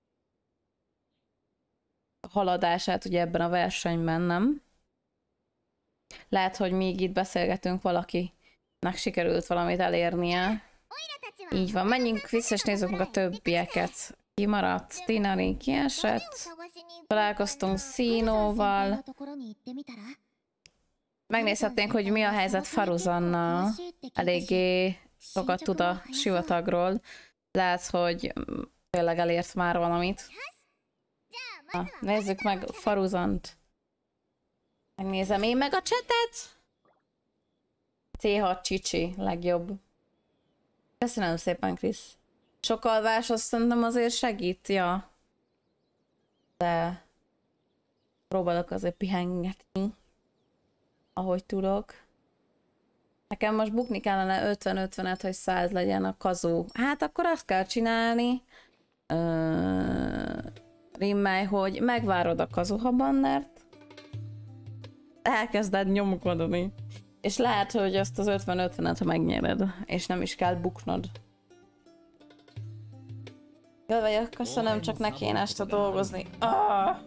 A haladását ugye ebben a versenyben, nem? Lehet, hogy még itt beszélgetünk, valakinek sikerült valamit elérnie. Így van, menjünk vissza és nézzük meg a többieket. Ki maradt? Tinari kiesett. Találkoztunk Színóval. Megnézhetnénk, hogy mi a helyzet Faruzannal. Eléggé sokat tud a sivatagról. Lehet, hogy tényleg elért már valamit. Na, nézzük meg Faruzant. Megnézem én meg a csetet. cé hat Csicsi, legjobb. Köszönöm szépen, Krisz. Sok alvás azt szerintem azért segít, ja. De próbálok azért pihengetni, ahogy tudok. Nekem most bukni kellene ötven ötvenet, hogy száz legyen a kazú. Hát akkor azt kell csinálni, uh, Rimmely, hogy megvárod a kazuha bannert, elkezded nyomkodni. És lehet, hogy azt az ötven ötvenet megnyered, és nem is kell buknod. Jól vagyok, köszönöm, csak ne kéne este dolgozni. Ah!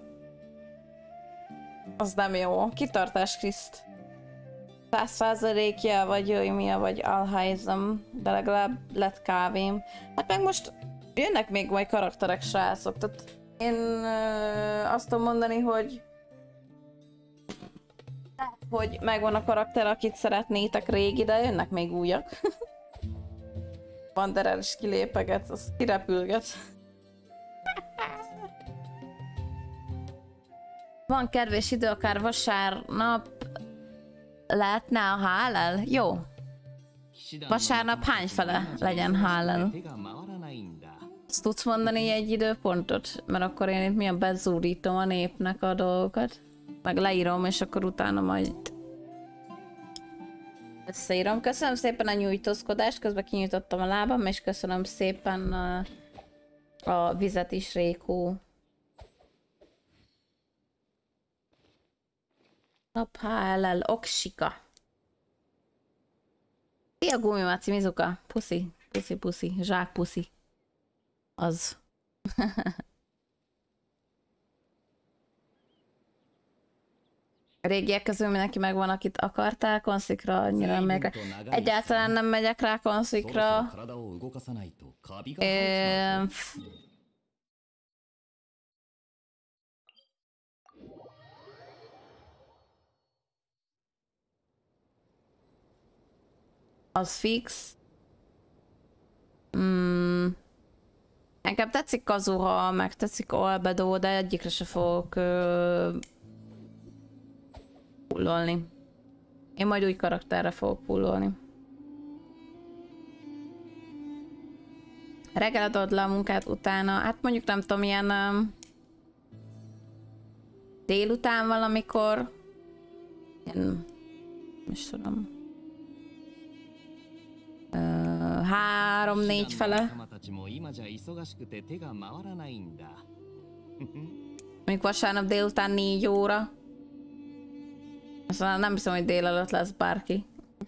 Az nem jó. Kitartás, Kriszt. száz százalékja, vagy jöjjmia, vagy alháizom, de legalább lett kávém. Hát meg most jönnek még majd karakterek, srácok. Tehát én ö, azt tudom mondani, hogy hogy megvan a karakter, akit szeretnétek régi, de jönnek még újak. Wanderer is kilépeget, az kirepülget. Van kedves idő, akár vasárnap lehetne a hálel? Jó. Vasárnap hányfele legyen hálel? Azt tudsz mondani egy időpontot? Mert akkor én itt milyen bezúrítom a népnek a dolgokat. Meg leírom, és akkor utána majd összeírom. Köszönöm szépen a nyújtózkodást, közben kinyújtottam a lábam, és köszönöm szépen a, a vizet is, Rékó. Nap há el el, Oksika. Szia Gumimaci, Mizuka. Puszi, puszi, puszi, zsák puszi. Az. A régiek közül mindenki megvan, akit akartál konszikra, annyira meg. Egyáltalán nem megyek rá konszikra. É... Az fix. Mm. Engem tetszik Kazuha, meg tetszik Albedo, de egyikre se fogok... Ö... pullolni. Én majd új karakterre fogok pullolni. Reggelet adod le a munkát utána, hát mondjuk nem tudom, ilyen um, délután valamikor. Ilyen, is tudom. Uh, három-négy fele. Mondjuk vasárnap délután négy óra. Aztán nem hiszem, hogy délelőtt lesz bárki.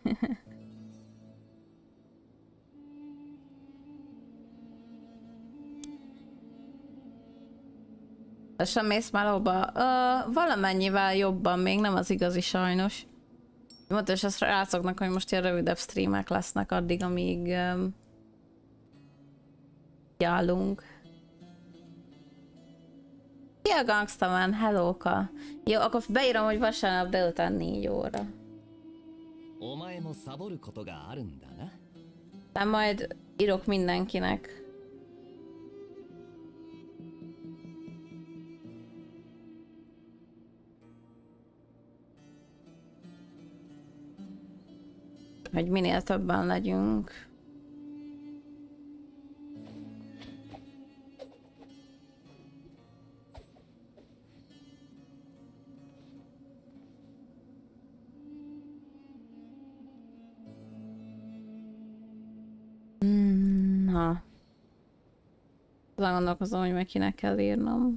Sem mész már hova? Uh, valamennyivel jobban, még nem az igazi sajnos. Mondta is a srácoknak, hogy most ilyen rövidebb streamek lesznek addig, amíg um, járunk. Szia Gangstaman, hellóka! Jó, akkor beírom, hogy vasárnap délután négy óra. De majd írok mindenkinek. Hogy minél többen legyünk. Na. Azon gondolkozom, hogy meg kinek kell írnom.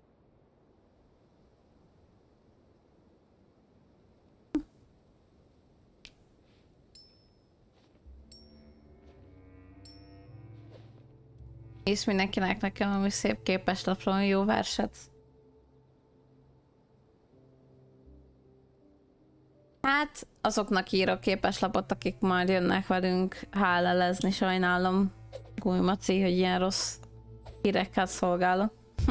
És mindenkinek nekem ami szép képeslapról jó verset. Hát azoknak írok képeslapot, akik majd jönnek velünk hálelezni, sajnálom. Gúj Maci, hogy ilyen rossz hírekkel szolgálok.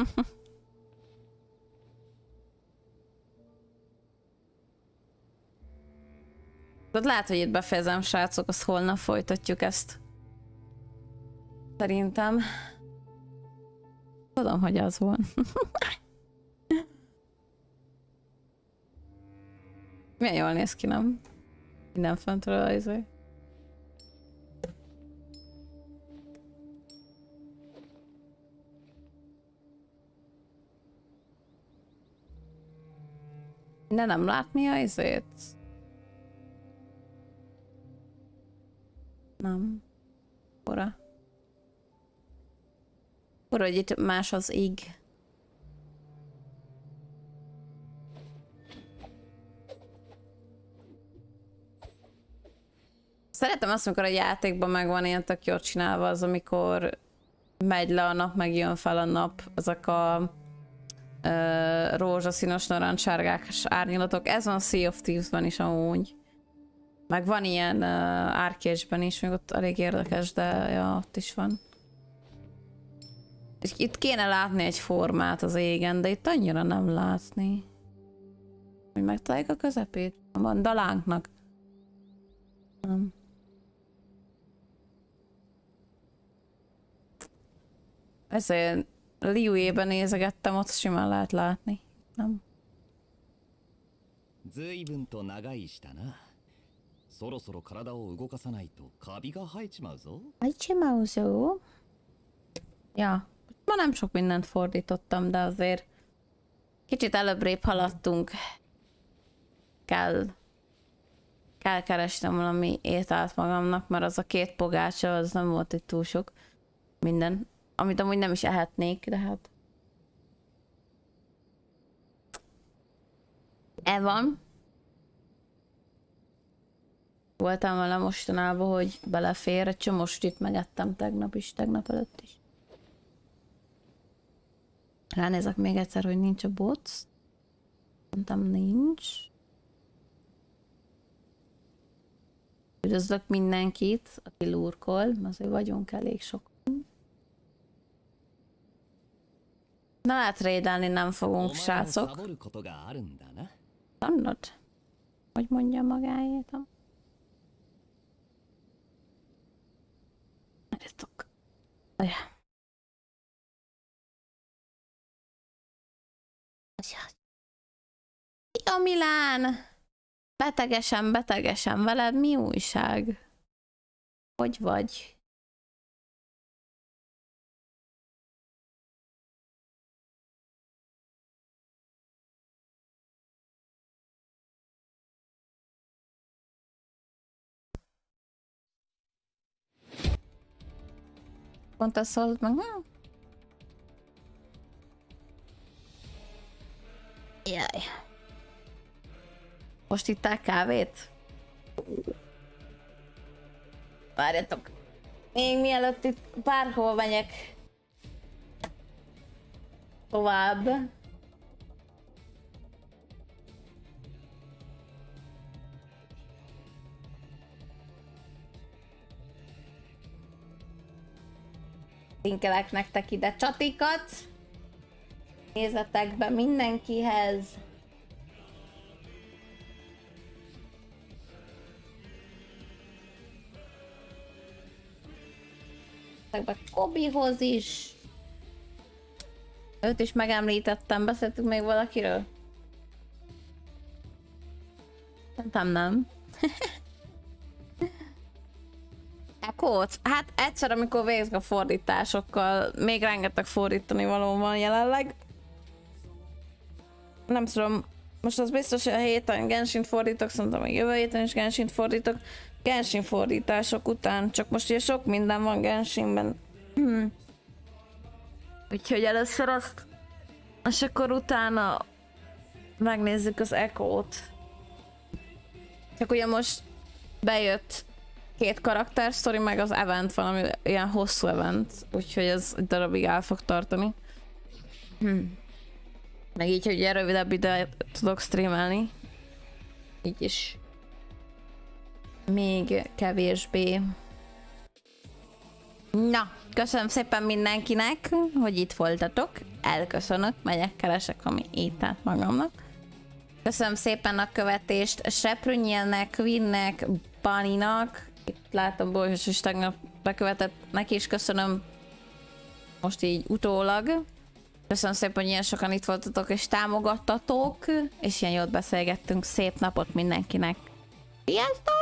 Lehet, hogy itt befejezem, srácok, azt holnap folytatjuk ezt. Szerintem. Tudom, hogy az volt. Milyen jól néz ki, nem? Minden föntről az izé. De nem látni a izét? Nem. Ura. Ura, hogy itt más az ég. Szeretem azt, amikor a játékban megvan ilyen tök jól csinálva az, amikor megy le a nap, meg jön fel a nap, ezek a ö, rózsaszínos, narancssárgás árnyalatok. Ez van a Sea of Thieves-ben is amúgy. Meg van ilyen uh, Arcade-ben is, még ott elég érdekes, de ja, ott is van. Itt kéne látni egy formát az égen, de itt annyira nem látni. Hogy megtaláljuk a közepét? Van dalánknak. Nem. Ezért Liu-ében nézegettem, ott simán lehet látni. Nem. そろそろ体を動かさないとカビが生えちまうぞ。 生えちまうぞ? Ja, ma nem sok mindent fordítottam, de azért kicsit előbbrébb haladtunk. Kell, kell keresnem valami ételt magamnak, mert az a két pogácsa, az nem volt itt túl sok minden, amit amúgy nem is ehetnék, de hát... E van. Voltam vele mostanában, hogy belefér, egy csomó sütit megettem tegnap is, tegnap előtt is. Ránézek még egyszer, hogy nincs a boc. Mondtam, nincs. Üdvözlök mindenkit, aki lurkol, azért vagyunk elég sok. Na hát rédelni nem fogunk, srácok. Tudod? Hogy mondja magáét? Várjatok. Szia Milán! Betegesen, betegesen veled, mi újság? Hogy vagy? Pont azt szólt meg, hm? Jaj. Most ittál kávét? Várjatok. Még mielőtt itt bárhol megyek tovább. Linkelek nektek ide csatikat. Nézzetek be mindenkihez. Be Kobihoz is. Őt is megemlítettem, beszéltünk még valakiről? Szerintem nem. Kóc, hát egyszer, amikor végzek a fordításokkal, még rengeteg fordítani való van jelenleg. Nem tudom, most az biztos, hogy a héten Genshint fordítok, szerintem még jövő héten is Genshint fordítok. Genshin fordítások után, csak most ugye sok minden van Genshinben. Hmm. Úgyhogy először azt, és akkor utána megnézzük az Echo-t. Csak ugye most bejött két karakter sztori, meg az event van, ami ilyen hosszú event, úgyhogy ez egy darabig el fog tartani. Hmm. Meg így, hogy ugye rövidebb ide tudok streamelni. Így is. Még kevésbé. Na, köszönöm szépen mindenkinek, hogy itt voltatok. Elköszönök, megyek, keresek ami ételt magamnak. Köszönöm szépen a követést Seprűnyélnek, Queennek, Baninak. Itt látom, Bolyhos is tegnap bekövetett, neki is köszönöm most így utólag. Köszönöm szépen, hogy ilyen sokan itt voltatok és támogattatok, és ilyen jót beszélgettünk. Szép napot mindenkinek. Sziasztok!